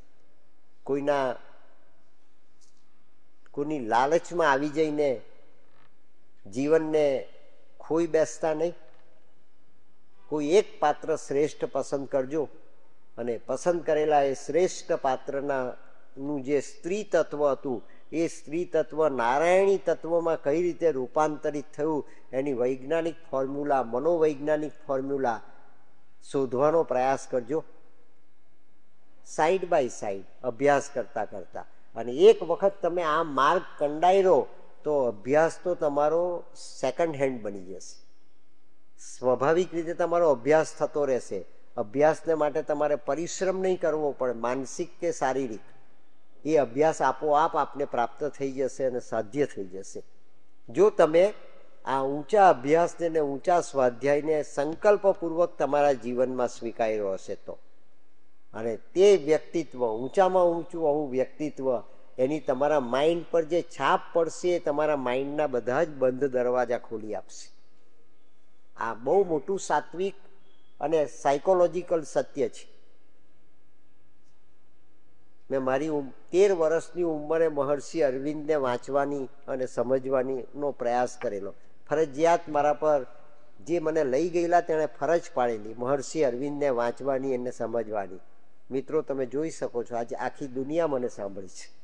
કોઈની લાલચમાં આવી જઈને જીવનને ખોઈ બેસતા નહીં. કોઈ એક પાત્ર શ્રેષ્ઠ પસંદ કરજો અને પસંદ કરેલા એ શ્રેષ્ઠ પાત્રનું જે સ્ત્રી તત્વ હતું એ સ્ત્રી તત્વ નારાયણી તત્વમાં કઈ રીતે રૂપાંતરિત થયું એની વૈજ્ઞાનિક ફોર્મ્યુલા, મનોવૈજ્ઞાનિક ફોર્મ્યુલા શોધવાનો પ્રયાસ કરજો, સાઈડ બાય સાઈડ અભ્યાસ કરતા કરતા. અને એક વખત તમે આ માર્ગ કંડાયરો તો અભ્યાસ તો તમારો સેકન્ડ હેન્ડ બની જશે. સ્વાભાવિક રીતે તમારો અભ્યાસ થતો રહેશે. અભ્યાસને માટે તમારે પરિશ્રમ નહીં કરવો પડે, માનસિક કે શારીરિક. એ અભ્યાસ આપોઆપ આપને પ્રાપ્ત થઈ જશે અને સાધ્ય થઈ જશે જો તમે આ ઊંચા અભ્યાસને ને ઊંચા સ્વાધ્યાયને સંકલ્પપૂર્વક તમારા જીવનમાં સ્વીકાર્યો હશે તો. અને તે વ્યક્તિત્વ, ઊંચામાં ઊંચું આવું વ્યક્તિત્વ, એની તમારા માઇન્ડ પર જે છાપ પડશે એ તમારા માઇન્ડના બધા જ બંધ દરવાજા ખોલી આપશે. આ બહુ મોટું સાત્વિક અને સાયકોલોજીકલ સત્ય છે. મેં મારી 13 વર્ષની ઉંમરે મહર્ષિ અરવિંદને વાંચવાની અને સમજવાનો પ્રયાસ કરેલો. ફરજિયાત મારા પર જે મને લઈ ગયેલા તેણે ફરજ પાડેલી મહર્ષિ અરવિંદને વાંચવાની અને સમજવાની. મિત્રો, તમે જોઈ શકો છો આજે આખી દુનિયા મને સાંભળી છે.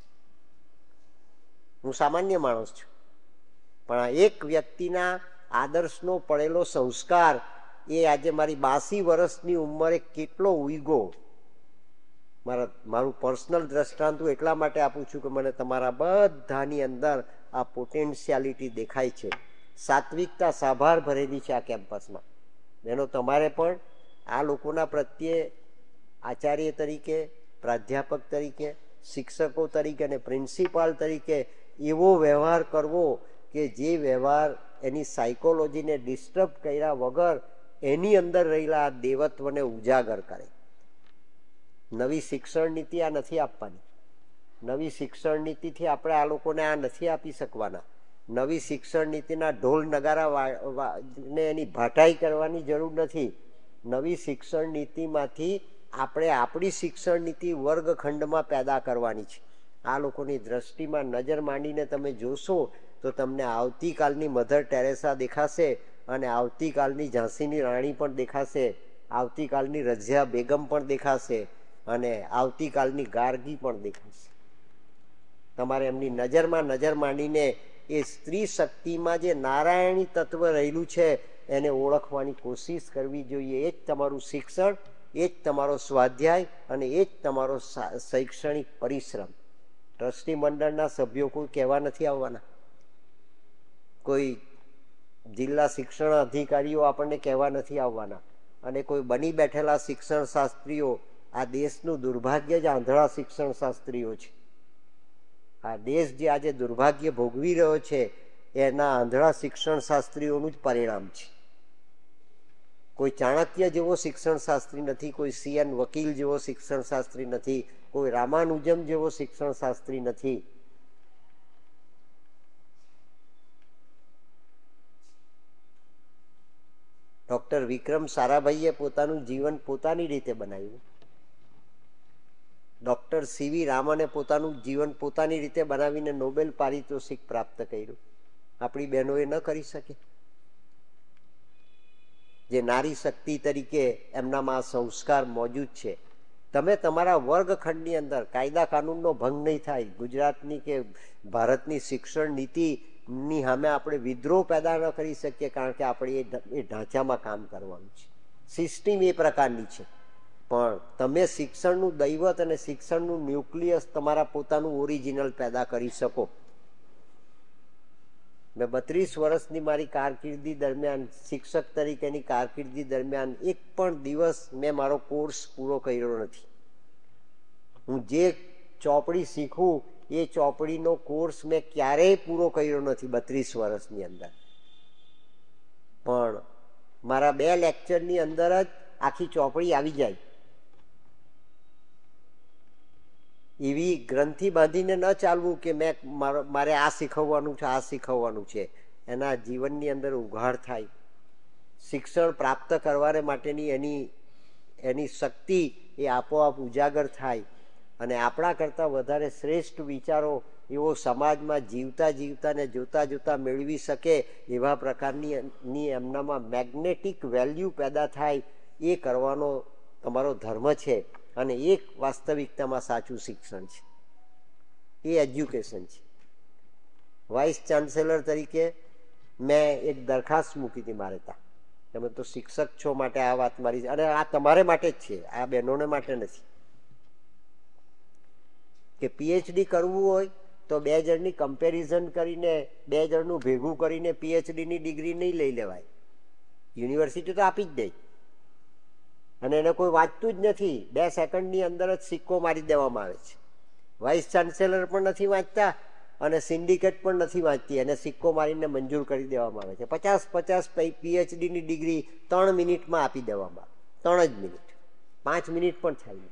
હું સામાન્ય માણસ છું, પણ આ એક વ્યક્તિના આદર્શનો પડેલો સંસ્કાર એ આજે મારી 82 વર્ષની ઉંમરે કેટલો ઉઈગો. મારું પર્સનલ દ્રષ્ટાંત હું એટલા માટે આપું છું કે મને તમારા બધાની અંદર આ પોટેન્શિયાલિટી દેખાય છે. સાત્વિકતા સાભાર ભરેલી છે આ કેમ્પસમાં. એનો તમારે પણ આ લોકોના પ્રત્યે આચાર્ય તરીકે, પ્રાધ્યાપક તરીકે, શિક્ષકો તરીકે અને પ્રિન્સિપાલ તરીકે એવો વ્યવહાર કરવો કે જે વ્યવહાર એની સાયકોલોજીને ડિસ્ટર્બ કર્યા વગર એની અંદર રહેલા આ દેવત્વને ઉજાગર કરે. નવી શિક્ષણ નીતિ આ નથી આપવાની. નવી શિક્ષણ નીતિથી આપણે આ લોકોને આ નથી આપી શકવાના. નવી શિક્ષણ નીતિના ઢોલ નગારા ને એની ભાટાઈ કરવાની જરૂર નથી. નવી શિક્ષણ નીતિમાંથી આપણે આપણી શિક્ષણ નીતિ વર્ગખંડમાં પેદા કરવાની છે. આ લોકોની દ્રષ્ટિમાં નજર માંડીને તમે જોશો તો તમને આવતીકાલની મધર ટેરેસા દેખાશે અને આવતીકાલની ઝાંસીની રાણી પણ દેખાશે, આવતીકાલની રઝિયા બેગમ પણ દેખાશે અને આવતીકાલની ગાર્ગી પણ દેખાશે. તમારે એમની નજરમાં નજર માંડીને એ સ્ત્રી શક્તિમાં જે નારાયણી તત્વ રહેલું છે એને ઓળખવાની કોશિશ કરવી જોઈએ. એ જ તમારું શિક્ષણ, એ જ તમારો સ્વાધ્યાય અને એ જ તમારો શૈક્ષણિક પરિશ્રમ. ટ્રસ્ટી મંડળના સભ્યો કોઈ કહેવા નથી આવવાના, કોઈ જિલ્લા શિક્ષણ અધિકારીઓ આપણને કહેવા નથી આવવાના, અને કોઈ બની બેઠેલા શિક્ષણ શાસ્ત્રીઓ. આ દેશનું દુર્ભાગ્ય જ આંધળા શિક્ષણ શાસ્ત્રીઓ છે. આ દેશ જે આજે દુર્ભાગ્ય ભોગવી રહ્યો છે એના આંધળા શિક્ષણ શાસ્ત્રીઓનું જ પરિણામ છે. કોઈ ચાણક્ય જેવો શિક્ષણ શાસ્ત્રી નથી, કોઈ CN વકીલ જેવો શિક્ષણ શાસ્ત્રી નથી, કોઈ રામાનુજમ જેવો શિક્ષણ શાસ્ત્રી નથી. ડોક્ટર વિક્રમ સારાભાઈએ પોતાનું જીવન પોતાની રીતે બનાવ્યું. ડોક્ટર CV રામને પોતાનું જીવન પોતાની રીતે બનાવીને નોબેલ પારિતોષિક પ્રાપ્ત કર્યું. આપણી બહેનોએ ન કરી શકે. જે નારી શક્તિ તરીકે એમનામાં સંસ્કાર મોજૂદ છે. તમે તમારા વર્ગખંડની અંદર કાયદા કાનૂનનો ભંગ નહીં થાય. ગુજરાતની કે ભારતની શિક્ષણ નીતિની સામે આપણે વિદ્રોહ પેદા ન કરી શકીએ, કારણ કે આપણે એ ઢાંચામાં કામ કરવાનું છે. સિસ્ટમ એ પ્રકારની છે. પણ તમે શિક્ષણનું દૈવત અને શિક્ષણનું ન્યુક્લિયસ તમારા પોતાનું ઓરિજિનલ પેદા કરી શકો. મેં 32 વર્ષની મારી કારકિર્દી દરમિયાન, શિક્ષક તરીકેની કારકિર્દી દરમિયાન એક પણ દિવસ મેં મારો કોર્સ પૂરો કર્યો નથી. હું જે ચોપડી શીખું એ ચોપડીનો કોર્સ મેં ક્યારેય પૂરો કર્યો નથી 32 વર્ષની અંદર. પણ મારા 2 લેક્ચરની અંદર જ આખી ચોપડી આવી જાય. એવી ગ્રંથિ બાંધીને ન ચાલવું કે મેં મારે આ શીખવવાનું છે, આ શીખવવાનું છે. એના જીવનની અંદર ઉઘાડ થાય. શિક્ષણ પ્રાપ્ત કરવા માટેની એની શક્તિ એ આપોઆપ ઉજાગર થાય. અને આપણા કરતાં વધારે શ્રેષ્ઠ વિચારો એવો સમાજમાં જીવતા જીવતા ને જોતા જોતા મેળવી શકે એવા પ્રકારની એમનામાં મેગ્નેટિક વેલ્યુ પેદા થાય. એ કરવાનો તમારો ધર્મ છે. અને એક વાસ્તવિકતામાં સાચું શિક્ષણ છે, એ એજ્યુકેશન છે. વાઇસ ચાન્સેલર તરીકે મેં એક દરખાસ્ત મૂકી હતી મારે ત્યાં. તમે તો શિક્ષક છો માટે આ વાત મારી, અને આ તમારે માટે જ છે, આ બહેનોને માટે નથી. કે પીએચડી કરવું હોય તો 2 જણની કમ્પેરિઝન કરીને 2 જણનું ભેગું કરીને પીએચડીની ડિગ્રી નહીં લઈ લેવાય. યુનિવર્સિટી તો આપી જ દે, અને એને કોઈ વાંચતું જ નથી. 2 સેકન્ડની અંદર જ સિક્કો મારી દેવામાં આવે છે. વાઇસ ચાન્સેલર પણ નથી વાંચતા અને સિન્ડિકેટ પણ નથી વાંચતી, એને સિક્કો મારીને મંજૂર કરી દેવામાં આવે છે. 50 પીએચડીની ડિગ્રી 3 મિનિટમાં આપી દેવામાં આવે. 3 જ મિનિટ, 5 મિનિટ પણ થાય નહીં.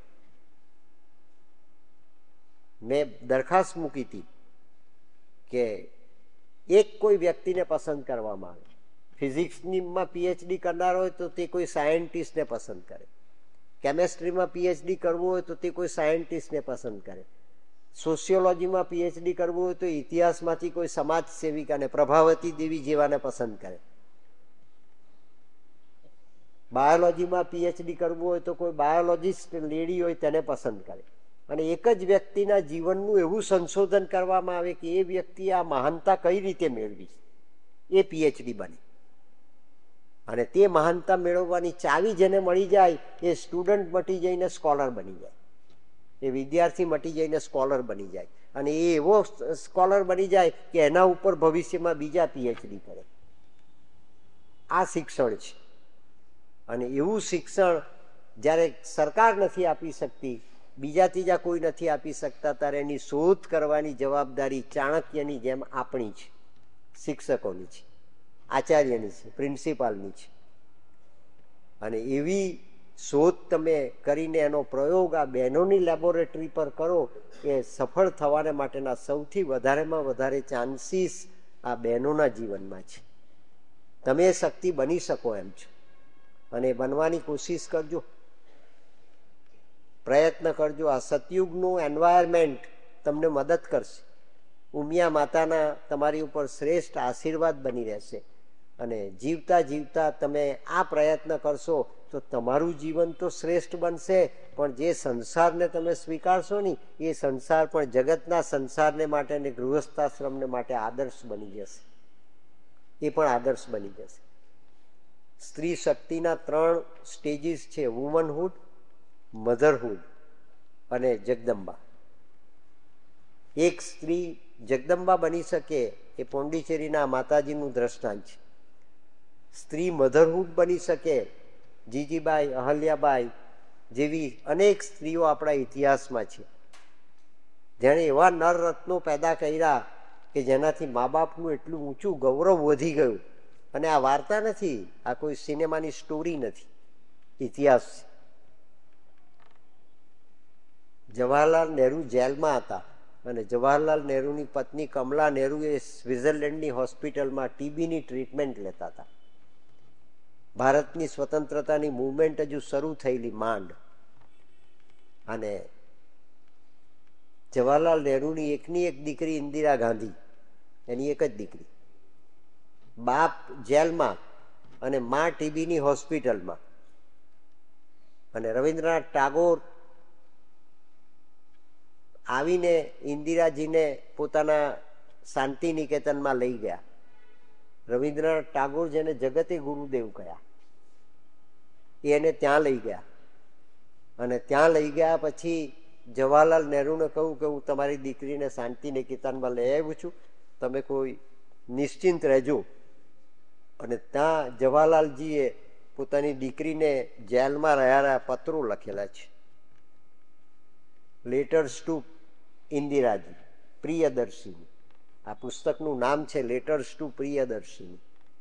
મેં દરખાસ્ત મૂકી હતી કે એક કોઈ વ્યક્તિને પસંદ કરવામાં આવે. ફિઝિક્સમાં પીએચડી કરનાર હોય તો તે કોઈ સાયન્ટિસ્ટને પસંદ કરે. કેમેસ્ટ્રીમાં પીએચડી કરવું હોય તો તે કોઈ સાયન્ટિસ્ટને પસંદ કરે. સોશિયોલોજીમાં પીએચડી કરવું હોય તો ઇતિહાસમાંથી કોઈ સમાજ સેવિકાને, પ્રભાવતી દેવી જેવાને પસંદ કરે. બાયોલોજીમાં પીએચડી કરવું હોય તો કોઈ બાયોલોજીસ્ટ લેડી હોય તેને પસંદ કરે. અને એક જ વ્યક્તિના જીવનનું એવું સંશોધન કરવામાં આવે કે એ વ્યક્તિએ આ મહાનતા કઈ રીતે મેળવી, એ પીએચડી બને. અને તે મહાનતા મેળવવાની ચાવી જેને મળી જાય એ સ્ટુડન્ટ મટી જઈને સ્કોલર બની જાય, એ વિદ્યાર્થી મટી જઈને સ્કોલર બની જાય. અને એ એવો સ્કોલર બની જાય કે એના ઉપર ભવિષ્યમાં બીજા પીએચડી કરે. આ શિક્ષણ છે. અને એવું શિક્ષણ જ્યારે સરકાર નથી આપી શકતી, બીજા ત્રીજા કોઈ નથી આપી શકતા, ત્યારે એની શોધ કરવાની જવાબદારી ચાણક્યની જેમ આપણી છે, શિક્ષકોની છે, આચાર્યની છે, પ્રિન્સિપાલની છે. અને એવી શોધ તમે કરીને એનો પ્રયોગ આ બહેનોની લેબોરેટરી પર કરો કે સફળ થવાને માટેના સૌથી વધારેમાં વધારે ચાન્સીસ આ બહેનોના જીવનમાં છે. તમે એ શક્તિ બની શકો એમ છો, અને બનવાની કોશિશ કરજો, પ્રયત્ન કરજો. આ સતયુગનું એન્વાયરમેન્ટ તમને મદદ કરશે. ઉમિયા માતાના તમારી ઉપર શ્રેષ્ઠ આશીર્વાદ બની રહેશે. અને જીવતા જીવતા તમે આ પ્રયત્ન કરશો તો તમારું જીવન તો શ્રેષ્ઠ બનશે, પણ જે સંસારને તમે સ્વીકારશો ને એ સંસાર પણ જગતના સંસારને માટે અને ગૃહસ્થાશ્રમને માટે આદર્શ બની જશે. એ પણ આદર્શ બની જશે. સ્ત્રી શક્તિના 3 સ્ટેજીસ છે: વુમનહુડ, મધરહુડ અને જગદંબા. એક સ્ત્રી જગદંબા બની શકે એ પોંડિચેરીના માતાજીનું દ્રષ્ટાંત છે. સ્ત્રી મધરહુડ બની શકે, જીજીબાઈ, અહલ્યાબાઈ જેવી અનેક સ્ત્રીઓ આપણા ઇતિહાસમાં છે, જેણે એવા નરરત્નો પેદા કર્યા કે જેનાથી મા બાપનું એટલું ઊંચું ગૌરવ વધી ગયું. અને આ વાર્તા નથી, આ કોઈ સિનેમાની સ્ટોરી નથી, ઇતિહાસ છે. જવાહરલાલ નહેરુ જેલમાં હતા અને જવાહરલાલ નહેરુની પત્ની કમલા નહેરુ એ સ્વિટ્ઝરલેન્ડની હોસ્પિટલમાં ટીબીની ટ્રીટમેન્ટ લેતા હતા. ભારતની સ્વતંત્રતાની મૂવમેન્ટ હજુ શરૂ થયેલી માંડ. અને જવાહરલાલ નહેરુની એકની એક દીકરી ઇન્દિરા ગાંધી, એની એક જ દીકરી, બાપ જેલમાં અને મા ટીબીની હોસ્પિટલમાં. અને રવિન્દ્રનાથ ટાગોર આવીને ઇન્દિરાજીને પોતાના શાંતિ નિકેતનમાં લઈ ગયા. રવિન્દ્રનાથ ટાગોર જેને જગતે ગુરુદેવ કહ્યા, એને ત્યાં લઈ ગયા. અને ત્યાં લઈ ગયા પછી જવાહરલાલ નહેરુને કહ્યું કે હું તમારી દીકરીને શાંતિ નિકેતનમાં લઈ આવ્યું છું, તમે કોઈ નિશ્ચિંત રહેજો. અને ત્યાં જવાહરલાલજીએ પોતાની દીકરીને જેલમાં રહ્યા પત્રો લખેલા છે. Letters to Indiraji, Priyadarshini. આ પુસ્તકનું નામ છે લેટર્સ ટુ પ્રિયદર્શિની.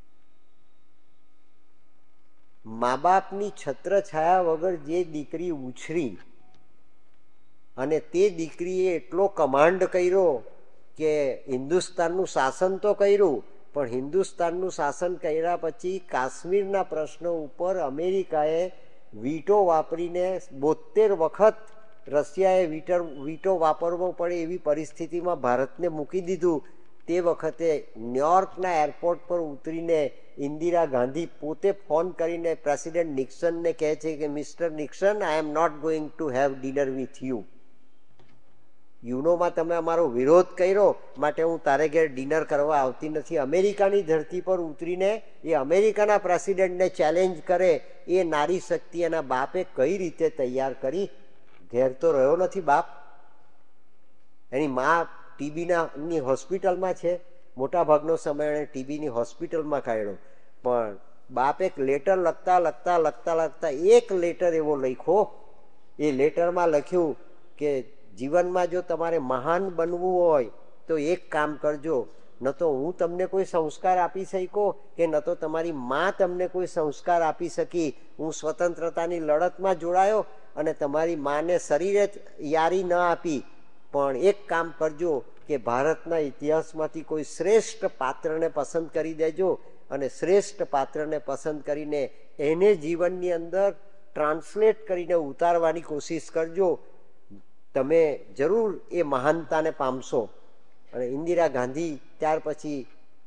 મા બાપની છત્રછાયા વગર જે દીકરી ઉછરી અને તે દીકરીએ એટલો કમાન્ડ કર્યો કે હિન્દુસ્તાનનું શાસન તો કર્યું, પણ હિન્દુસ્તાનનું શાસન કર્યા પછી કાશ્મીરના પ્રશ્ન ઉપર અમેરિકાએ વીટો વાપરીને 72 વખત રશિયાએ વીટો વાપરવો પડે એવી પરિસ્થિતિમાં ભારતને મૂકી દીધું. તે વખતે ન્યુયોર્કના એરપોર્ટ પર ઉતરીને ઇન્દિરા ગાંધી પોતે ફોન કરીને પ્રેસિડેન્ટ નિક્સનને કહે છે કે mister Nixon, I am not going to have dinner with you. યુનોમાં તમે અમારો વિરોધ કર્યો માટે હું તારે ઘેર ડિનર કરવા આવતી નથી. અમેરિકાની ધરતી પર ઉતરીને એ અમેરિકાના પ્રેસિડેન્ટને ચેલેન્જ કરે એ નારી શક્તિ એના બાપે કઈ રીતે તૈયાર કરી. ઘેર તો રહ્યો નથી બાપ, એની મા ટીબીની હોસ્પિટલમાં છે, મોટા ભાગનો સમય એણે ટીબીની હોસ્પિટલમાં કાઢ્યો. પણ બાપ એક લેટર લખતા એક લેટર એવો લખ્યો, એ લેટરમાં લખ્યું કે જીવનમાં જો તમારે મહાન બનવું હોય તો એક કામ કરજો, ન તો હું તમને કોઈ સંસ્કાર આપી શક્યો કે ન તો તમારી મા તમને કોઈ સંસ્કાર આપી શકી. હું સ્વતંત્રતાની લડતમાં જોડાયો અને તમારી માને શરીરે યારી ન આપી, પણ એક કામ કરજો કે ભારતના ઇતિહાસમાંથી કોઈ શ્રેષ્ઠ પાત્રને પસંદ કરી દેજો અને શ્રેષ્ઠ પાત્રને પસંદ કરીને એને જીવનની અંદર ટ્રાન્સલેટ કરીને ઉતારવાની કોશિશ કરજો. તમે જરૂર એ મહાનતાને પામશો. અને ઇન્દિરા ગાંધી ત્યાર પછી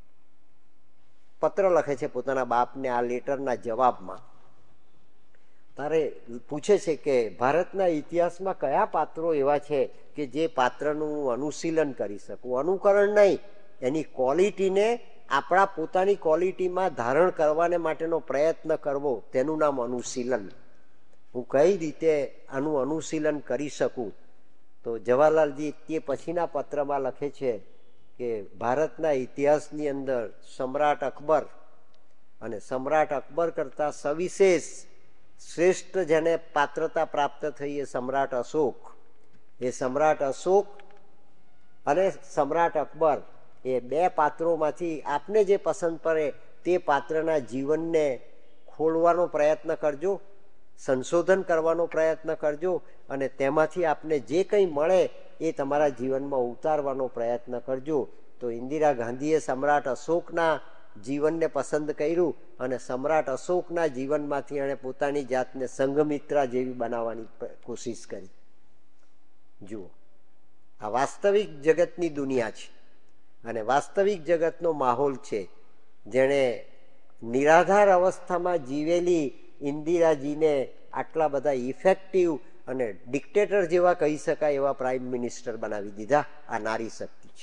પત્ર લખે છે પોતાના બાપને આ લેટરના જવાબમાં. તારે પૂછે છે કે ભારતના ઇતિહાસમાં કયા પાત્રો એવા છે કે જે પાત્રનું હું અનુશીલન કરી શકું, અનુકરણ નહીં, એની ક્વોલિટીને આપણા પોતાની ક્વોલિટીમાં ધારણ કરવાને માટેનો પ્રયત્ન કરવો, તેનું નામ અનુશીલન. હું કઈ રીતે આનું અનુશીલન કરી શકું. તો જવાહરલાલજી તે પછીના પત્રમાં લખે છે કે ભારતના ઇતિહાસની અંદર સમ્રાટ અકબર અને સમ્રાટ અકબર કરતાં સવિશેષ શ્રેષ્ઠ જેને પાત્રતા પ્રાપ્ત થઈ એ સમ્રાટ અશોક. એ સમ્રાટ અશોક અને સમ્રાટ અકબર એ બે પાત્રોમાંથી આપને જે પસંદ પડે તે પાત્રના જીવનને ખોલવાનો પ્રયત્ન કરજો, સંશોધન કરવાનો પ્રયત્ન કરજો અને તેમાંથી આપને જે કંઈ મળે એ તમારા જીવનમાં ઉતારવાનો પ્રયત્ન કરજો. તો ઇન્દિરા ગાંધીએ સમ્રાટ અશોકના જીવનને પસંદ કર્યું અને સમ્રાટ અશોકના જીવનમાંથી એણે પોતાની જાતને સંઘમિત્રા જેવી બનાવવાની કોશિશ કરી. જુઓ, આ વાસ્તવિક જગતની દુનિયા છે અને વાસ્તવિક જગતનો માહોલ છે. જેણે નિરાધાર અવસ્થામાં જીવેલી ઇન્દિરાજીને આટલા બધા ઇફેક્ટિવ અને ડિક્ટેટર જેવા કહી શકાય એવા પ્રાઇમ મિનિસ્ટર બનાવી દીધા. આ નારી શક્તિ છે,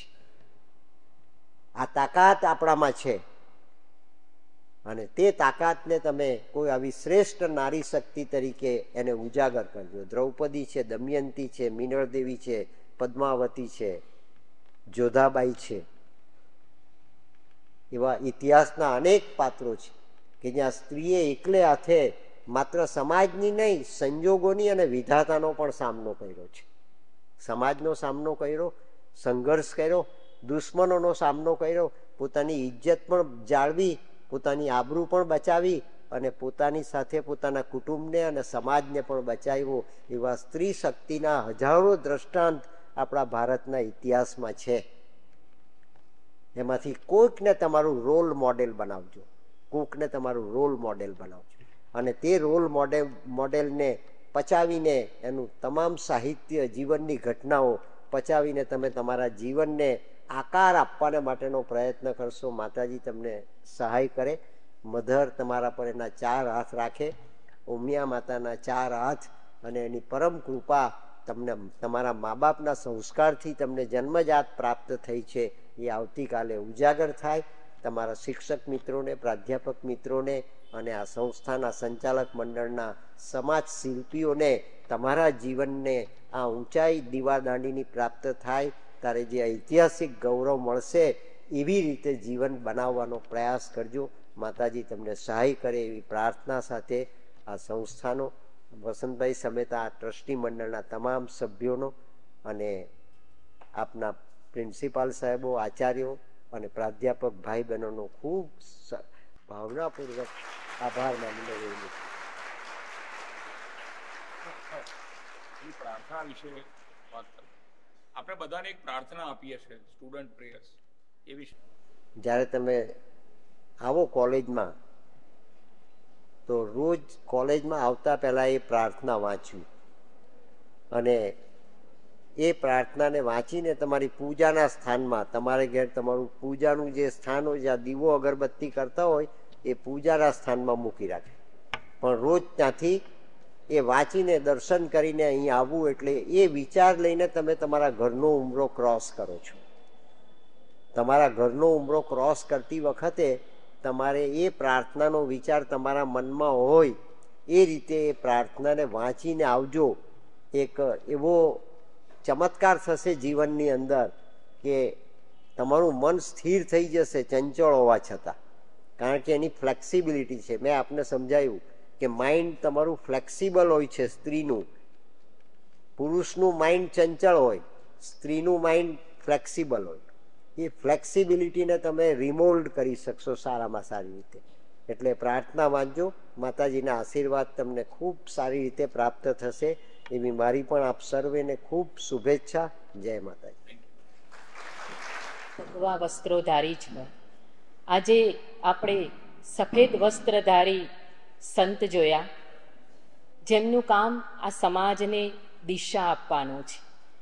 આ તાકાત આપણામાં છે. અને તે તાકાતને તમે કોઈ આવી શ્રેષ્ઠ નારી શક્તિ તરીકે એને ઉજાગર કરજો. દ્રૌપદી છે, દમયંતી છે, મિનળદેવી છે, પદ્માવતી છે, જોધાબાઈ છે, એવા ઇતિહાસના અનેક પાત્રો છે કે જ્યાં સ્ત્રીએ એકલે હાથે માત્ર સમાજની નહીં, સંજોગોની અને વિધાતાનો પણ સામનો કર્યો છે. સમાજનો સામનો કર્યો, સંઘર્ષ કર્યો, દુશ્મનોનો સામનો કર્યો, પોતાની ઇજ્જત પણ જાળવી, પોતાની આબરૂ પણ બચાવી અને પોતાની સાથે પોતાના કુટુંબને અને સમાજને પણ બચાવ્યો. એવા સ્ત્રી શક્તિના હજારો દ્રષ્ટાંત આપણા ભારતના ઇતિહાસમાં છે. એમાંથી કોઈકને તમારું રોલ મોડેલ બનાવજો, કોઈકને તમારું રોલ મોડેલ બનાવજો અને તે રોલ મોડેલને પચાવીને એનું તમામ સાહિત્ય, જીવનની ઘટનાઓ પચાવીને તમે તમારા જીવનને આકાર આપવાને માટેનો પ્રયત્ન કરશો. માતાજી તમને સહાય કરે. મધર તમારા પર એના 4 હાથ રાખે, ઉમિયા માતાના 4 હાથ અને એની પરમ કૃપા તમને તમારા મા બાપના સંસ્કારથી તમને જન્મજાત પ્રાપ્ત થઈ છે એ આવતીકાલે ઉજાગર થાય. તમારા શિક્ષક મિત્રોને, પ્રાધ્યાપક મિત્રોને અને આ સંસ્થાના સંચાલક મંડળના સમાજ શિલ્પીઓને તમારા જીવનને આ ઊંચાઈ દીવાદાંડીની પ્રાપ્ત થાય ત્યારે જે ઐતિહાસિક ગૌરવ મળશે એવી રીતે જીવન બનાવવાનો પ્રયાસ કરજો. માતાજી તમને સહાય કરે એવી પ્રાર્થના સાથે આ સંસ્થાનો વસંતભાઈ સમેત આ ટ્રસ્ટી મંડળના તમામ સભ્યોનો અને આપના પ્રિન્સિપાલ સાહેબો, આચાર્યો અને પ્રાધ્યાપક ભાઈ બહેનોનો ખૂબ ભાવનાપૂર્વક આભાર માનીને રહ્યું. પ્રાર્થના વિશે વાત કરી. આપણે બધાને એક પ્રાર્થના આપીએ છીએ, સ્ટુડન્ટ પ્રેયર્સ. એ વિશે જ્યારે તમે આવો કોલેજમાં તો રોજ કોલેજમાં આવતા પહેલા એ પ્રાર્થના વાંચ્યું અને એ પ્રાર્થનાને વાંચીને તમારી પૂજાના સ્થાનમાં, તમારે ઘેર તમારું પૂજાનું જે સ્થાન હોય જ્યાં દીવો અગરબત્તી કરતા હોય એ પૂજાના સ્થાનમાં મૂકી રાખે. પણ રોજ ત્યાંથી એ વાંચીને દર્શન કરીને અહીં આવવું એટલે એ વિચાર લઈને તમે તમારા ઘરનો ઉંબરો ક્રોસ કરો છો. તમારા ઘરનો ઉંબરો ક્રોસ કરતી વખતે તમારે એ પ્રાર્થનાનો વિચાર તમારા મનમાં હોય એ રીતે એ પ્રાર્થનાને વાંચીને આવજો. એક એવો ચમત્કાર થશે જીવનની અંદર કે તમારું મન સ્થિર થઈ જશે ચંચળ હોવા છતાં, કારણ કે એની ફ્લેક્સિબિલિટી છે. મેં આપને સમજાયું કે માઇન્ડ તમારું ફ્લેક્સિબલ હોય છે. સ્ત્રીનું, પુરુષનું માઇન્ડ ચંચળ હોય, સ્ત્રીનું માઇન્ડ ફ્લેક્સિબલ હોય. એ ફ્લેક્સિબિલિટીને તમે રિમોલ્ડ કરી શકશો સારામાં સારી રીતે. એટલે પ્રાર્થના વાંચજો. માતાજીના આશીર્વાદ તમને ખૂબ સારી રીતે પ્રાપ્ત થશે એવી મારી પણ આપ સર્વેને ખૂબ શુભેચ્છા. જય માતાજી. ભગવા વસ્ત્રો ધારી છો. આજે આપણે સફેદ વસ્ત્રધારી સંત જોયા, જેમનું કામ આ સમાજને દિશા આપવાનું છે.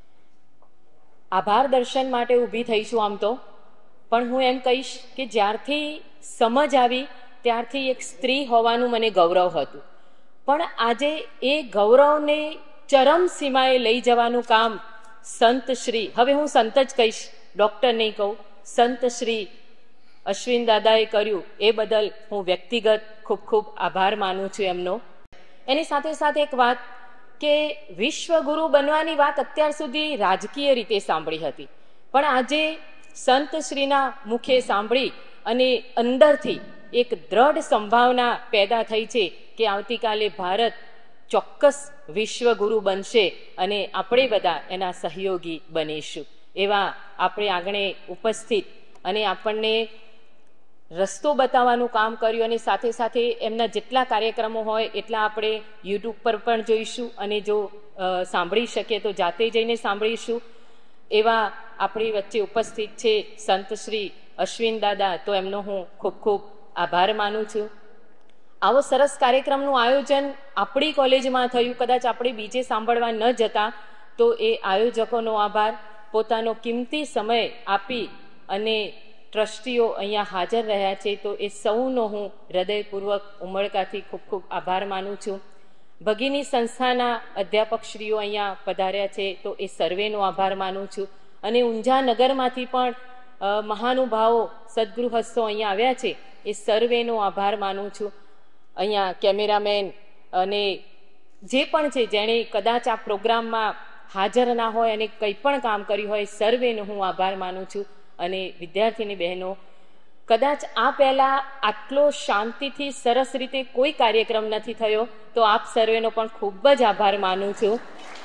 આભાર દર્શન માટે ઊભી થઈશું આમ તો, પણ હું એમ કહીશ કે જ્યારથી સમજ આવી ત્યારથી એક સ્ત્રી હોવાનું મને ગૌરવ હતું. પણ આજે એ ગૌરવને ચરમ સીમાએ લઈ જવાનું કામ સંત શ્રી, હવે હું સંત જ કહીશ, ડૉક્ટર નહીં કહું, સંત શ્રી અશ્વિન દાદાએ કર્યું એ બદલ હું વ્યક્તિગત ખૂબ ખૂબ આભાર માનું છું એમનો. એની સાથે સાથે એક વાત કે વિશ્વગુરુ બનવાની વાત અત્યાર સુધી રાજકીય રીતે સાંભળી હતી, પણ આજે સંત શ્રીના મુખે સાંભળી અને અંદરથી એક દ્રઢ સંભાવના પેદા થઈ છે કે આવતીકાલે ભારત ચોક્કસ વિશ્વગુરુ બનશે અને આપણે બધા એના સહયોગી બનીશું. એવા આપણે આગળ ઉપસ્થિત અને આપણને રસ્તો બતાવવાનું કામ કર્યું અને સાથે સાથે એમના જેટલા કાર્યક્રમો હોય એટલા આપણે યુટ્યુબ પર પણ જોઈશું અને જો સાંભળી શકીએ તો જાતે જઈને સાંભળીશું. એવા આપણી વચ્ચે ઉપસ્થિત છે સંત શ્રી અશ્વિન દાદા, તો એમનો હું ખૂબ ખૂબ આભાર માનું છું. આવો સરસ કાર્યક્રમનું આયોજન આપણી કોલેજમાં થયું, કદાચ આપણે બીજે સાંભળવા ન જતા તો એ આયોજકોનો આભાર. પોતાનો કિંમતી સમય આપી અને ટ્રસ્ટીઓ અહીંયા હાજર રહ્યા છે, તો એ સૌનો હું હૃદયપૂર્વક ઉમળકાથી ખૂબ ખૂબ આભાર માનું છું. ભગીની સંસ્થાના અધ્યાપકશ્રીઓ અહીંયા પધાર્યા છે, તો એ સર્વેનો આભાર માનું છું. અને ઊંઝા નગરમાંથી પણ મહાનુભાવો સદગૃહસ્થો અહીંયા આવ્યા છે, એ સર્વેનો આભાર માનું છું. અહીંયા કેમેરામેન અને જે પણ છે જેણે કદાચ આ પ્રોગ્રામમાં હાજર ના હોય અને કંઈ પણ કામ કર્યું હોય, સર્વેનો હું આભાર માનું છું. અને વિદ્યાર્થીની બહેનો, કદાચ આ પહેલાં આટલો શાંતિથી સરસ રીતે કોઈ કાર્યક્રમ નથી થયો, તો આપ સર્વેનો પણ ખૂબ જ આભાર માનું છું.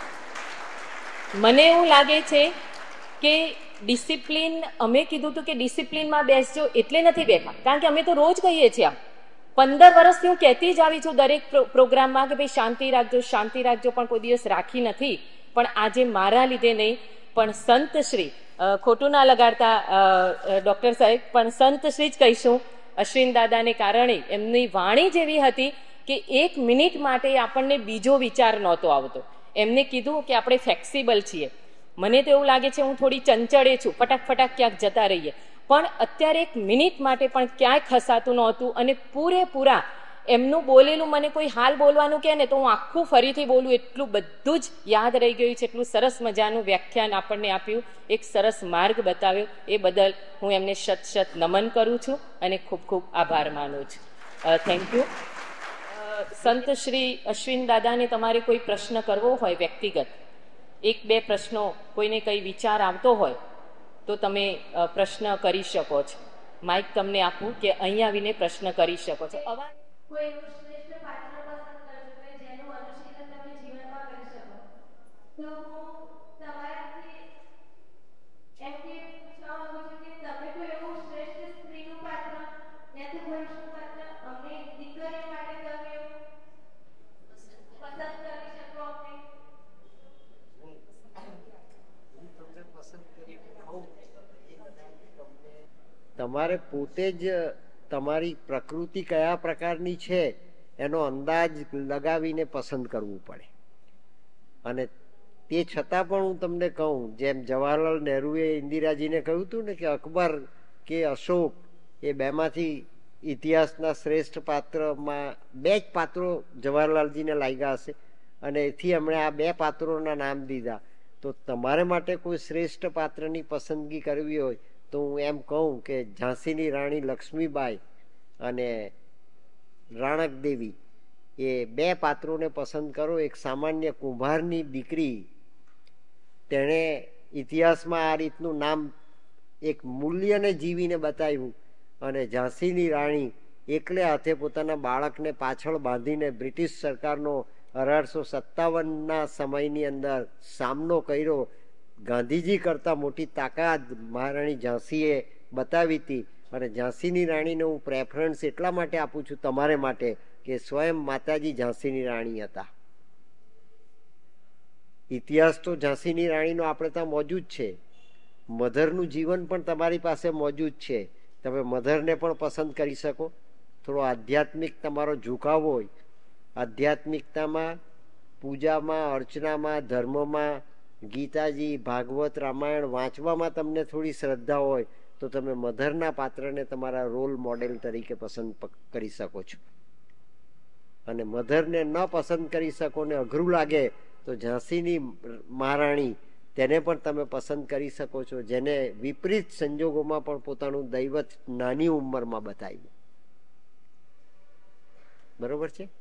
મને એવું લાગે છે કે ડિસિપ્લિન, અમે કીધું હતું કે ડિસિપ્લિનમાં બેસજો, એટલે નથી બેઠા, કારણ કે અમે તો રોજ કહીએ છીએ. 15 વર્ષથી હું કહેતી જ આવી છું દરેક પ્રોગ્રામમાં કે ભાઈ શાંતિ રાખજો, શાંતિ રાખજો, પણ કોઈ દિવસ રાખી નથી. પણ આજે મારા લીધે નહીં, પણ સંત શ્રી, ખોટું ના લગાડતા ડૉક્ટર સાહેબ, પણ સંત શ્રી જ કહીશું, અશ્વિન દાદાને કારણે એમની વાણી જેવી હતી કે 1 મિનિટ માટે આપણને બીજો વિચાર નહોતો આવતો. એમને કીધું કે આપણે ફ્લેક્સિબલ છીએ. મને તો એવું લાગે છે હું થોડી ચંચળે છું, ફટાક ક્યાંક જતા રહીએ, પણ અત્યારે 1 મિનિટ માટે પણ ક્યાંય ખસાતું નહોતું. અને પૂરેપૂરા એમનું બોલેલું મને કોઈ હાલ બોલવાનું કહે ને તો હું આખું ફરીથી બોલું, એટલું બધું જ યાદ રહી ગયું છે. એટલું સરસ મજાનું વ્યાખ્યાન આપણને આપ્યું, એક સરસ માર્ગ બતાવ્યો, એ બદલ હું એમને શત નમન કરું છું અને ખૂબ ખૂબ આભાર માનું છું. Thank you. સંત શ્રી અશ્વિન દાદાને તમારે કોઈ પ્રશ્ન કરવો હોય વ્યક્તિગત, એક બે પ્રશ્નો, કોઈને કંઈ વિચાર આવતો હોય તો તમે પ્રશ્ન કરી શકો છો. માઇક તમને આપું કે અહીં આવીને પ્રશ્ન કરી શકો છો. અવાજ કોઈ એવું શ્રેષ્ઠ પાત્ર પસંદ કરજો કે જેનું અનુશીલન તમે જીવનમાં કરી શકો. તો હું તમારાથી એમ કે પૂછવા માંગુ છું કે તમે કોઈ એવું શ્રેષ્ઠ સ્ત્રીનું પાત્ર યા તો પુરુષનું પાત્ર અમને દીકરીઓ માટે તમે એવું પસંદ કરી શકો અમને? તમારે પોતે જ તમારી પ્રકૃતિ કયા પ્રકારની છે એનો અંદાજ લગાવીને પસંદ કરવું પડે. અને તે છતાં પણ હું તમને કહું, જેમ જવાહરલાલ નહેરુએ ઇન્દિરાજીને કહ્યું હતું ને કે અકબર કે અશોક એ બેમાંથી ઇતિહાસના શ્રેષ્ઠ પાત્રમાં બે જ પાત્રો જવાહરલાલજીને લાગ્યા હશે અને એથી એમણે આ બે પાત્રોના નામ દીધા. તો તમારે માટે કોઈ શ્રેષ્ઠ પાત્રની પસંદગી કરવી હોય તો હું એમ કહું કે ઝાંસીની રાણી લક્ષ્મીબાઈ અને રાણક દેવી એ બે પાત્રોને પસંદ કરો. એક સામાન્ય કુંભારની દીકરી, તેણે ઇતિહાસમાં આ રીતનું નામ એક મૂલ્યને જીવીને બતાવ્યું, અને ઝાંસીની રાણી એકલે હાથે પોતાના બાળકને પાછળ બાંધીને બ્રિટિશ સરકારનો 1857ના સમયની અંદર સામનો કર્યો. ગાંધીજી કરતાં મોટી તાકાત મહારાણી ઝાંસીએ બતાવી હતી. અને ઝાંસીની રાણીને હું પ્રેફરન્સ એટલા માટે આપું છું તમારે માટે કે સ્વયં માતાજી ઝાંસીની રાણી હતા. ઇતિહાસ તો ઝાંસીની રાણીનો આપણે ત્યાં મોજૂદ છે. મધરનું જીવન પણ તમારી પાસે મોજૂદ છે. તમે મધરને પણ પસંદ કરી શકો. થોડો આધ્યાત્મિક તમારો ઝુકાવ હોય, આધ્યાત્મિકતામાં, પૂજામાં, અર્ચનામાં, ધર્મમાં, ગીતાજી, ભાગવત, રામાયણ વાંચવામાં તમને થોડી શ્રદ્ધા હોય તો તમે મધરના પાત્રને તમારા રોલ મોડેલ તરીકે પસંદ કરી શકો છો. અને મધરને ન પસંદ કરી શકો ને અઘરું લાગે તો ઝાંસીની મહારાણી, તેને પણ તમે પસંદ કરી શકો છો, જેને વિપરીત સંજોગોમાં પણ પોતાનું દૈવત નાની ઉંમરમાં બતાવ્યું. બરોબર છે?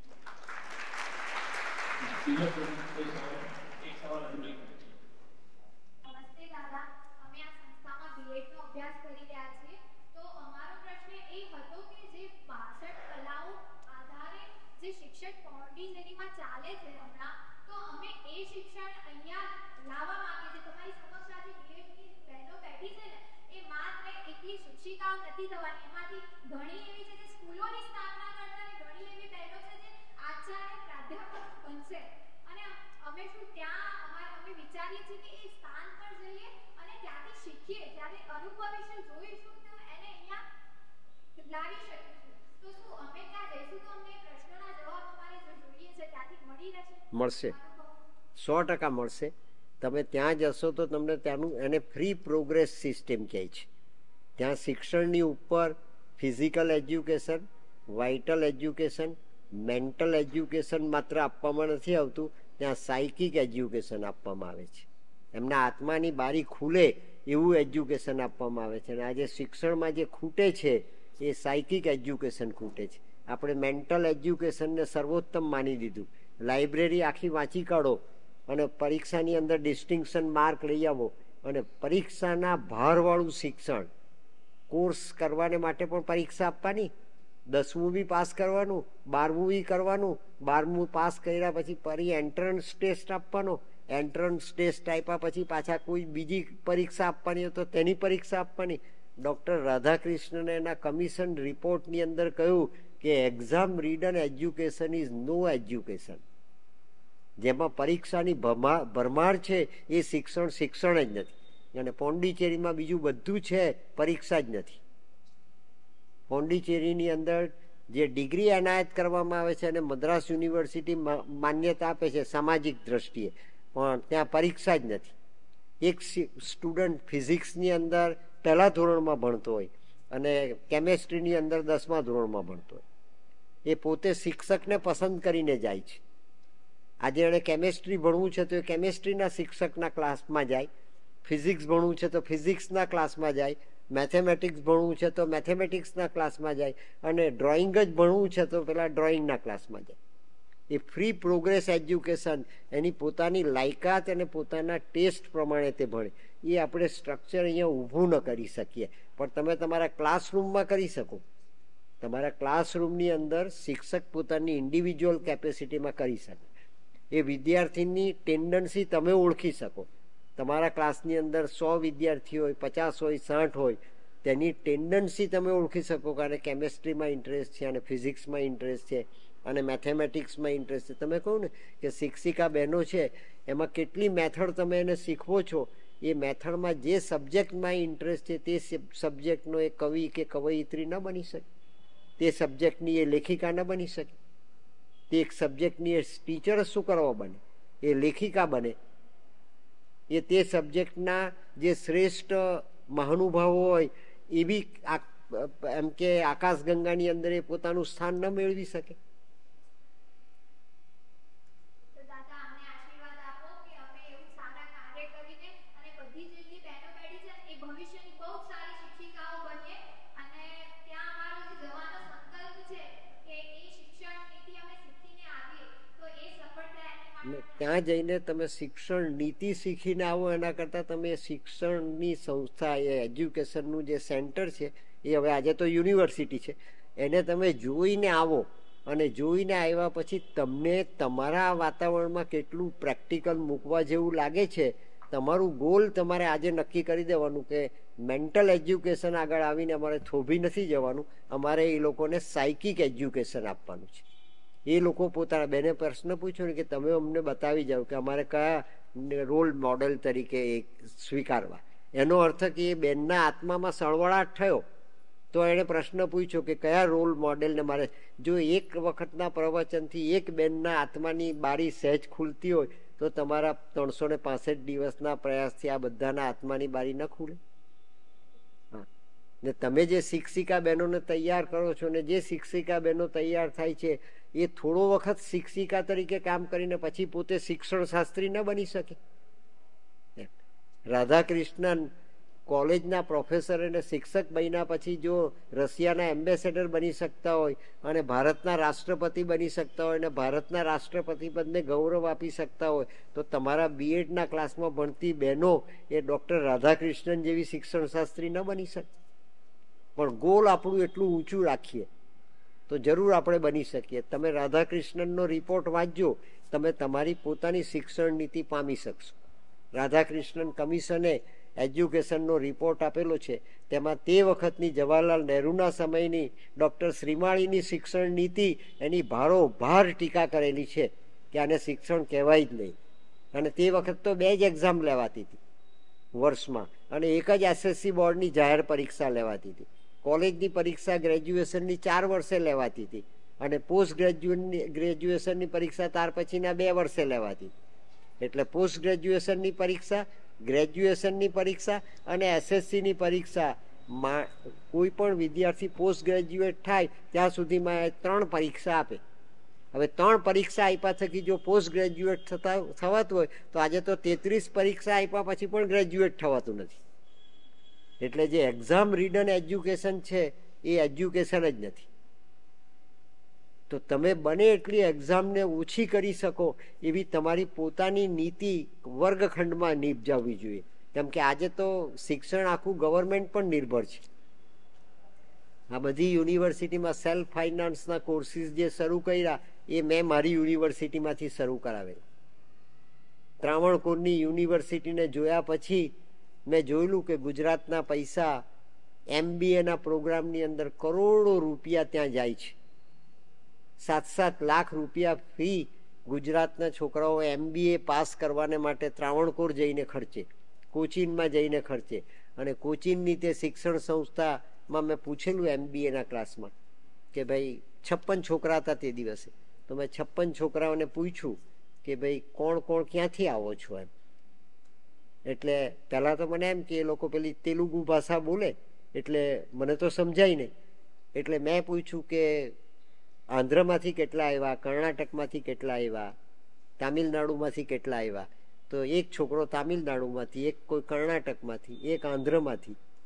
નમસ્તે દાદા, અમે આ સંસ્થામાં બીએડ નો અભ્યાસ કરી રહ્યા છીએ. તો અમારો પ્રશ્ન એ હતો કે જે 62 કલાઓ આધારે જે શિક્ષણ પોંડિચેરીમાં ચાલે છે હમણાં, તો અમે એ શિક્ષણ અહીંયા લાવવા માંગીએ છીએ. તમારી સમક્ષ આજે બીએડ ની બહેનો બેઠી છે ને, એ માત્ર એકલી શિક્ષિકાઓ નથી થવાની, એમાંથી ઘણી એવી છે જે સ્કૂલોની સ્થાપના કરશે અને ઘણી એવી બહેનો છે જે આચાર્ય પ્રાધ્યાપક બનશે. અને અમે શું ત્યાં અમે વિચારીએ છીએ કે એ સ્થાન પર જઈએ અને ત્યાંથી શીખીએ, જ્યારે અનુભવીશું, જોઈશું તો એને અહીંયા લાવી શકીશું. તો શું અમે ત્યાં જઈશું તો અમને પ્રશ્નોના જવાબ અમારે જો જોઈએ છે ત્યાંથી મળી રહેશે? મળશે, 100% મળશે. તમે ત્યાં જશો તો તમને ત્યાંનું, એને ફ્રી પ્રોગ્રેસ સિસ્ટમ કહે છે. ત્યાં શિક્ષણની ઉપર physical education, vital education, mental education માત્ર આપવામાં નથી આવતું, ત્યાં સાયકિક એજ્યુકેશન આપવામાં આવે છે. એમના આત્માની બારી ખુલે એવું એજ્યુકેશન આપવામાં આવે છે. અને આજે શિક્ષણમાં જે ખૂટે છે એ સાયકિક એજ્યુકેશન ખૂટે છે. આપણે મેન્ટલ એજ્યુકેશનને સર્વોત્તમ માની દીધું. લાઇબ્રેરી આખી વાંચી કાઢો અને પરીક્ષાની અંદર ડિસ્ટિંક્શન માર્ક લઈ આવો, અને પરીક્ષાના ભારવાળું શિક્ષણ, કોર્સ કરવાને માટે પણ પરીક્ષા આપવાની, 10મું બી પાસ કરવાનું, 12મું બી કરવાનું, 12મું પાસ કર્યા પછી ફરી એન્ટ્રન્સ ટેસ્ટ આપવાનો, એન્ટ્રન્સ ટેસ્ટ આપ્યા પછી પાછા કોઈ બીજી પરીક્ષા આપવાની હોય તો તેની પરીક્ષા આપવાની. ડૉક્ટર રાધાકૃષ્ણને એના કમિશન રિપોર્ટની અંદર કહ્યું કે exam ridden education is no education. જેમાં પરીક્ષાની ભરમાર છે એ શિક્ષણ જ નથી. અને પોંડિચેરીમાં બીજું બધું છે, પરીક્ષા જ નથી. પોંડિચેરીની અંદર જે ડિગ્રી એનાયત કરવામાં આવે છે અને મદ્રાસ યુનિવર્સિટી માન્યતા આપે છે સામાજિક દ્રષ્ટિએ, પણ ત્યાં પરીક્ષા જ નથી. એક સ્ટુડન્ટ ફિઝિક્સની અંદર પહેલા ધોરણમાં ભણતો હોય અને કેમેસ્ટ્રીની અંદર 10મા ધોરણમાં ભણતો હોય, એ પોતે શિક્ષકને પસંદ કરીને જાય છે. આજે એણે કેમેસ્ટ્રી ભણવું છે તો એ કેમેસ્ટ્રીના શિક્ષકના ક્લાસમાં જાય, ફિઝિક્સ ભણવું છે તો ફિઝિક્સના ક્લાસમાં જાય, મેથેમેટિક્સ ભણવું છે તો મેથેમેટિક્સના ક્લાસમાં જાય, અને ડ્રોઈંગ જ ભણવું છે તો પેલા ડ્રોઈંગના ક્લાસમાં જાય. એ ફ્રી પ્રોગ્રેસ એજ્યુકેશન, એની પોતાની લાયકાત અને પોતાના ટેસ્ટ પ્રમાણે તે ભણે. એ આપણે સ્ટ્રક્ચર અહીંયા ઊભું ન કરી શકીએ, પણ તમે તમારા ક્લાસરૂમમાં કરી શકો. તમારા ક્લાસરૂમની અંદર શિક્ષક પોતાની ઇન્ડિવિજ્યુઅલ કેપેસિટીમાં કરી શકે. એ વિદ્યાર્થીની ટેન્ડન્સી તમે ઓળખી શકો. તમારા ક્લાસની અંદર 100 વિદ્યાર્થીઓ હોય, 50 હોય, 60 હોય, તેની ટેન્ડન્સી તમે ઓળખી શકો કે આને કેમેસ્ટ્રીમાં ઇન્ટરેસ્ટ છે, અને ફિઝિક્સમાં ઇન્ટરેસ્ટ છે, અને મેથેમેટિક્સમાં ઇન્ટરેસ્ટ છે. તમે કહો ને કે શિક્ષિકા બહેનો છે એમાં કેટલી મેથડ તમે એને શીખવો છો, એ મેથડમાં જે સબ્જેક્ટમાં ઇન્ટરેસ્ટ છે તે સબ્જેક્ટનો એ કવિ કે કવયિત્રી ન બની શકે, તે સબ્જેક્ટની એ લેખિકા ન બની શકે, તે એક સબ્જેક્ટની એ ટીચર શું કરવા બને, એ લેખિકા બને. એ તે સબ્જેક્ટના જે શ્રેષ્ઠ મહાનુભાવો હોય એવી એમ કે આકાશગંગાની અંદર એ પોતાનું સ્થાન ન મેળવી શકે. ત્યાં જઈને તમે શિક્ષણ નીતિ શીખીને આવો એના કરતાં તમે શિક્ષણની સંસ્થા, એ એજ્યુકેશનનું જે સેન્ટર છે એ હવે આજે તો યુનિવર્સિટી છે, એને તમે જોઈને આવો. અને જોઈને આવ્યા પછી તમને તમારા વાતાવરણમાં કેટલું પ્રેક્ટિકલ મૂકવા જેવું લાગે છે, તમારું ગોલ તમારે આજે નક્કી કરી દેવાનું કે મેન્ટલ એજ્યુકેશન આગળ આવીને અમારે થોભી નથી જવાનું, અમારે એ લોકોને સાયકિક એજ્યુકેશન આપવાનું છે. એ લોકો પોતાના બેને પ્રશ્ન પૂછ્યો ને કે તમે અમને બતાવી જાઓ કે અમારે કયા રોલ મોડેલ તરીકે સ્વીકારવા. એનો અર્થ કે એ બેનના આત્મામાં સળવળાટ થયો તો એણે પ્રશ્ન પૂછ્યો કે કયા રોલ મોડેલને મારે. જો એક વખતના પ્રવચનથી એક બેનના આત્માની બારી સહેજ ખુલતી હોય તો તમારા 365 દિવસના પ્રયાસથી આ બધાના આત્માની બારી ન ખુલે. ને તમે જે શિક્ષિકા બહેનોને તૈયાર કરો છો ને જે શિક્ષિકા બહેનો તૈયાર થાય છે એ થોડો વખત શિક્ષિકા તરીકે કામ કરીને પછી પોતે શિક્ષણ શાસ્ત્રી ન બની શકે. રાધાકૃષ્ણન કોલેજના પ્રોફેસર અને શિક્ષક બન્યા પછી જો રશિયાના એમ્બેસેડર બની શકતા હોય અને ભારતના રાષ્ટ્રપતિ બની શકતા હોય અને ભારતના રાષ્ટ્રપતિ પદને ગૌરવ આપી શકતા હોય તો તમારા બીએડના ક્લાસમાં ભણતી બહેનો એ ડૉક્ટર રાધાકૃષ્ણન જેવી શિક્ષણ શાસ્ત્રી ન બની શકે. પણ ગોલ આપણું એટલું ઊંચું રાખીએ તો જરૂર આપણે બની શકીએ. તમે રાધાકૃષ્ણનનો રિપોર્ટ વાંચજો, તમે તમારી પોતાની શિક્ષણ નીતિ પામી શકશો. રાધાકૃષ્ણન કમિશને એજ્યુકેશનનો રિપોર્ટ આપેલો છે, તેમાં તે વખતની જવાહરલાલ નહેરુના સમયની ડૉક્ટર શ્રીમાળીની શિક્ષણ નીતિ એની ભારોભાર ટીકા કરેલી છે કે આને શિક્ષણ કહેવાય જ નહીં. અને તે વખત તો 2 જ એક્ઝામ લેવાતી હતી વર્ષમાં, અને એક જ એસએસસી બોર્ડની જાહેર પરીક્ષા લેવાતી હતી. કોલેજની પરીક્ષા ગ્રેજ્યુએશનની 4 વર્ષે લેવાતી હતી, અને પોસ્ટ ગ્રેજ્યુએશનની પરીક્ષા ત્યાર પછીના 2 વર્ષે લેવાતી. એટલે પોસ્ટ ગ્રેજ્યુએશનની પરીક્ષા, ગ્રેજ્યુએશનની પરીક્ષા અને એસએસસીની પરીક્ષા, કોઈ પણ વિદ્યાર્થી પોસ્ટ ગ્રેજ્યુએટ થાય ત્યાં સુધીમાં 3 પરીક્ષા આપે. હવે 3 પરીક્ષા આપ્યા થકી જો પોસ્ટ ગ્રેજ્યુએટ થવાતું હોય તો આજે તો 33 પરીક્ષા આપ્યા પછી પણ ગ્રેજ્યુએટ થવાતું નથી. એટલે જે એક્ઝામ રીડન એજ્યુકેશન છે એ એજ્યુકેશન જ નથી. તો તમે બને એટલી એક્ઝામને ઓછી કરી શકો એવી તમારી પોતાની નીતિ વર્ગખંડમાં નિપજાવવી જોઈએ. કેમ કે આજે તો શિક્ષણ આખું ગવર્મેન્ટ પર નિર્ભર છે. આ બધી યુનિવર્સિટીમાં સેલ્ફ ફાઇનાન્સના કોર્સીસ જે શરૂ કર્યા એ મેં મારી યુનિવર્સિટીમાંથી શરૂ કરાવેલા. ત્રાવણકોરની યુનિવર્સિટીને જોયા પછી મેં જોયેલું કે ગુજરાતના પૈસા MBAના પ્રોગ્રામની અંદર કરોડો રૂપિયા ત્યાં જાય છે. 7-7 લાખ રૂપિયા ફી ગુજરાતના છોકરાઓ MBA પાસ કરવાને માટે ત્રાવણકોર જઈને ખર્ચે, કોચીનમાં જઈને ખર્ચે. અને કોચીનની તે શિક્ષણ સંસ્થામાં મેં પૂછેલું MBAના ક્લાસમાં કે ભાઈ 56 છોકરા હતા તે દિવસે, તો મેં 56 છોકરાઓને પૂછ્યું કે ભાઈ કોણ કોણ ક્યાંથી આવો છો એમ. એટલે પહેલાં તો મને એમ કે એ લોકો પેલી તેલુગુ ભાષા બોલે એટલે મને તો સમજાય નહીં. એટલે મેં પૂછ્યું કે આંધ્રમાંથી કેટલા આવ્યા, કર્ણાટકમાંથી કેટલા આવ્યા, તામિલનાડુમાંથી કેટલા આવ્યા. તો એક છોકરો તામિલનાડુમાંથી, એક કોઈ કર્ણાટકમાંથી, એક આંધ્રમાંથી.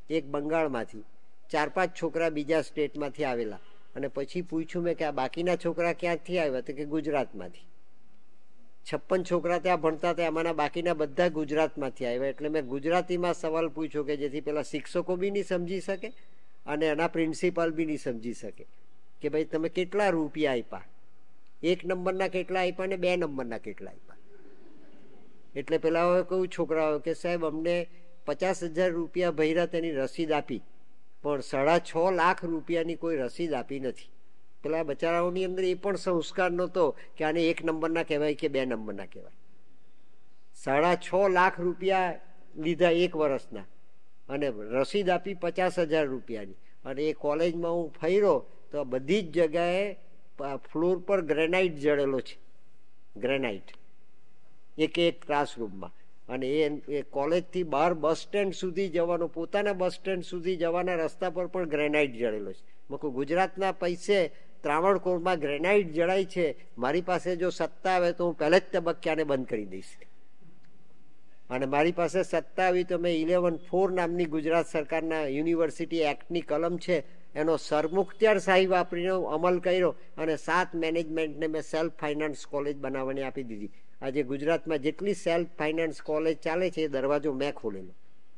એક બંગાળમાંથી, 4-5 છોકરા બીજા સ્ટેટમાંથી આવેલા. અને પછી પૂછ્યું મેં કે આ બાકીના છોકરા ક્યાંથી આવ્યા? તો કે ગુજરાતમાંથી. 56 છોકરા ત્યાં ભણતા હતા, એમાંના બાકીના બધા ગુજરાતમાંથી આવ્યા. એટલે મેં ગુજરાતીમાં સવાલ પૂછ્યો કે જેથી પેલા શિક્ષકો બી નહીં સમજી શકે અને એના પ્રિન્સિપાલ બી નહીં સમજી શકે કે ભાઈ તમે કેટલા રૂપિયા આપ્યા, 1 નંબરના કેટલા આપ્યા ને 2 નંબરના કેટલા આપ્યા. એટલે પેલા હવે કહું છોકરાઓ કે સાહેબ અમને 50,000 રૂપિયા ભર્યા તેની રસીદ આપી, પણ 6.5 લાખ રૂપિયાની કોઈ રસીદ આપી નથી. પેલા બચારાઓની અંદર એ પણ સંસ્કાર નહોતો કે આને 1 નંબરના કહેવાય કે 2 નંબરના કહેવાય. 6.5 લાખ રૂપિયા લીધા 1 વર્ષના અને રસીદ આપી 50,000 રૂપિયાની. અને એ કોલેજમાં હું ફર્યો તો બધી જ જગ્યાએ ફ્લોર પર ગ્રેનાઇટ જડેલો છે, ગ્રેનાઇટ એક ક્લાસરૂમમાં. અને એ કોલેજથી બહાર બસ સ્ટેન્ડ સુધી જવાનો, પોતાના બસ સ્ટેન્ડ સુધી જવાના રસ્તા પર પણ ગ્રેનાઇટ જડેલો છે. મેં કહું ગુજરાતના પૈસે ત્રાવણકોરમાં ગ્રેનાઇટ જડાય છે, મારી પાસે જો સત્તા આવે તો હું પહેલા જ તબક્કે આને બંધ કરી દઈશ. અને મારી પાસે સત્તા આવી તો મેં 11(4) નામની ગુજરાત સરકારના યુનિવર્સિટી એક્ટની કલમ છે એનો સરમુખત્યારશાહી વાપરીને અમલ કર્યો અને 7 મેનેજમેન્ટને મેં સેલ્ફ ફાઇનાન્સ કોલેજ બનાવવાની આપી દીધી. આજે ગુજરાતમાં જેટલી સેલ્ફ ફાઇનાન્સ કોલેજ ચાલે છે એ દરવાજો મેં ખોલેલો.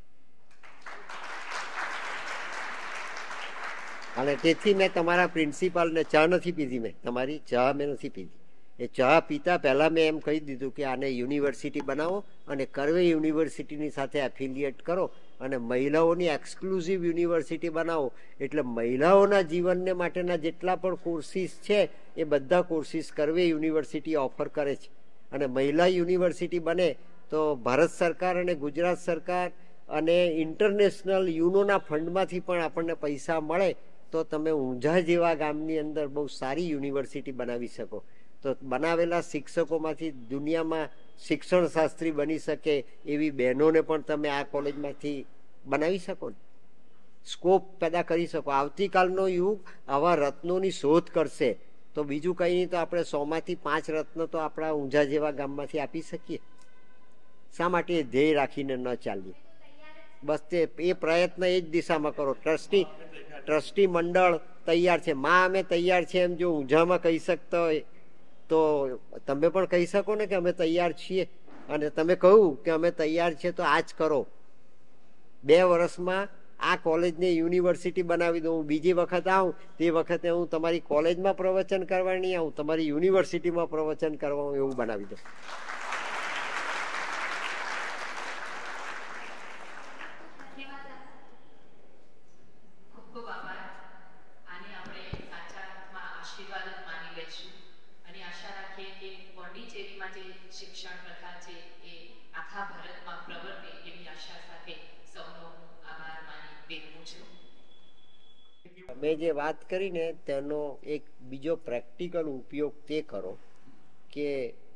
અને તેથી મેં તમારા પ્રિન્સિપાલને ચા નથી પીધી, મેં તમારી ચા મેં નથી પીધી. એ ચા પીતા પહેલા મેં એમ કહી દીધું કે આને યુનિવર્સિટી બનાવો અને કરવે યુનિવર્સિટીની સાથે એફિલિએટ કરો અને મહિલાઓની એક્સક્લુઝિવ યુનિવર્સિટી બનાવો. એટલે મહિલાઓના જીવનને માટેના જેટલા પણ કોર્સિસ છે એ બધા કોર્સિસ કરવે યુનિવર્સિટી ઓફર કરે છે. અને મહિલા યુનિવર્સિટી બને તો ભારત સરકાર અને ગુજરાત સરકાર અને ઇન્ટરનેશનલ યુનોના ફંડમાંથી પણ આપણને પૈસા મળે તો તમે ઊંઝા જેવા ગામની અંદર બહુ સારી યુનિવર્સિટી બનાવી શકો. તો બનાવેલા શિક્ષકોમાંથી દુનિયામાં શિક્ષણ શાસ્ત્રી બની શકે એવી બહેનોને પણ તમે આ કોલેજમાંથી બનાવી શકો ને, સ્કોપ પેદા કરી શકો. આવતીકાલનો યુગ આવા રત્નોની શોધ કરશે તો બીજું કંઈ નહીં તો આપણે 100માંથી 5 રત્ન તો આપણા ઊંઝા જેવા ગામમાંથી આપી શકીએ. શા માટે એ ધ્યેય રાખીને ન ચાલીએ? બસ એ પ્રયત્ન એ જ દિશામાં કરો. ટ્રસ્ટી મંડળ તૈયાર છે, અમે તૈયાર છે એમ જો ઊંઝામાં કહી શકતા હોય તો તમે પણ કહી શકો ને કે અમે તૈયાર છીએ. અને તમે કહ્યું કે અમે તૈયાર છીએ તો આ જ કરો. 2 વર્ષમાં આ કોલેજને યુનિવર્સિટી બનાવી દઉં. હું બીજી વખત આવું તે વખતે હું તમારી કોલેજમાં પ્રવચન કરવા નહીં આવું, તમારી યુનિવર્સિટીમાં પ્રવચન કરવા હું એવું બનાવી દઉં. શિક્ષણ પ્રથા છે એ આખા ભારતમાં પ્રવર્તે એવી આશા સાથે સૌનો આભાર માની વિરમું છું. તમે જે વાત કરીને તેનો એક બીજો પ્રેક્ટિકલ ઉપયોગ તે કરો કે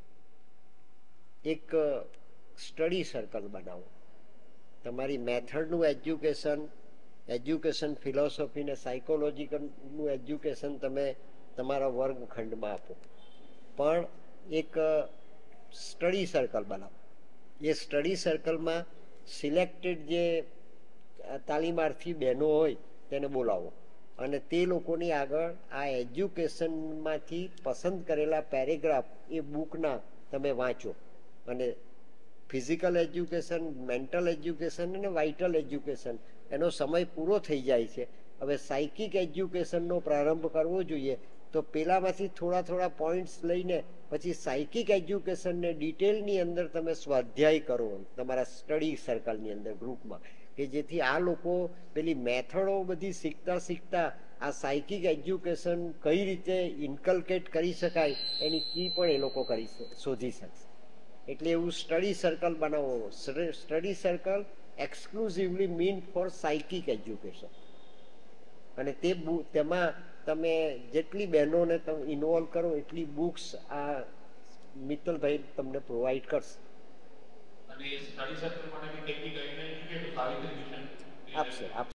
એક સ્ટડી સર્કલ બનાવો. તમારી મેથડનું એજ્યુકેશન ફિલોસોફી ને સાયકોલોજીનું એજ્યુકેશન તમે તમારા વર્ગખંડમાં આપો, પણ એક સ્ટડી સર્કલ બનાવો. એ સ્ટડી સર્કલમાં સિલેક્ટેડ જે તાલીમાર્થી બહેનો હોય તેને બોલાવો અને તે લોકોની આગળ આ એજ્યુકેશનમાંથી પસંદ કરેલા પેરેગ્રાફ એ બુકના તમે વાંચો. અને ફિઝિકલ એજ્યુકેશન, મેન્ટલ એજ્યુકેશન અને વાઇટલ એજ્યુકેશન એનો સમય પૂરો થઈ જાય છે. હવે સાયકિક એજ્યુકેશનનો પ્રારંભ કરવો જોઈએ તો પેલામાંથી થોડા પોઈન્ટ્સ લઈને પછી સાયકિક એજ્યુકેશનને ડિટેલની અંદર તમે સ્વાધ્યાય કરો તમારા સ્ટડી સર્કલની અંદર ગ્રુપમાં, કે જેથી આ લોકો પેલી મેથડો બધી શીખતા આ સાયકિક એજ્યુકેશન કઈ રીતે ઇન્કલ્કેટ કરી શકાય એની કી પણ એ લોકો શોધી શકશે. એટલે એવું સ્ટડી સર્કલ બનાવો. Study circle exclusively meant for psychic education. અને તેમાં તમે જેટલી બહેનોને તમે ઇન્વોલ્વ કરો એટલી બુક્સ આ મિત્તલભાઈ તમને પ્રોવાઈડ કરશે. અને સ્ટડી સર્કલ માટે ટેકનિક આપશે.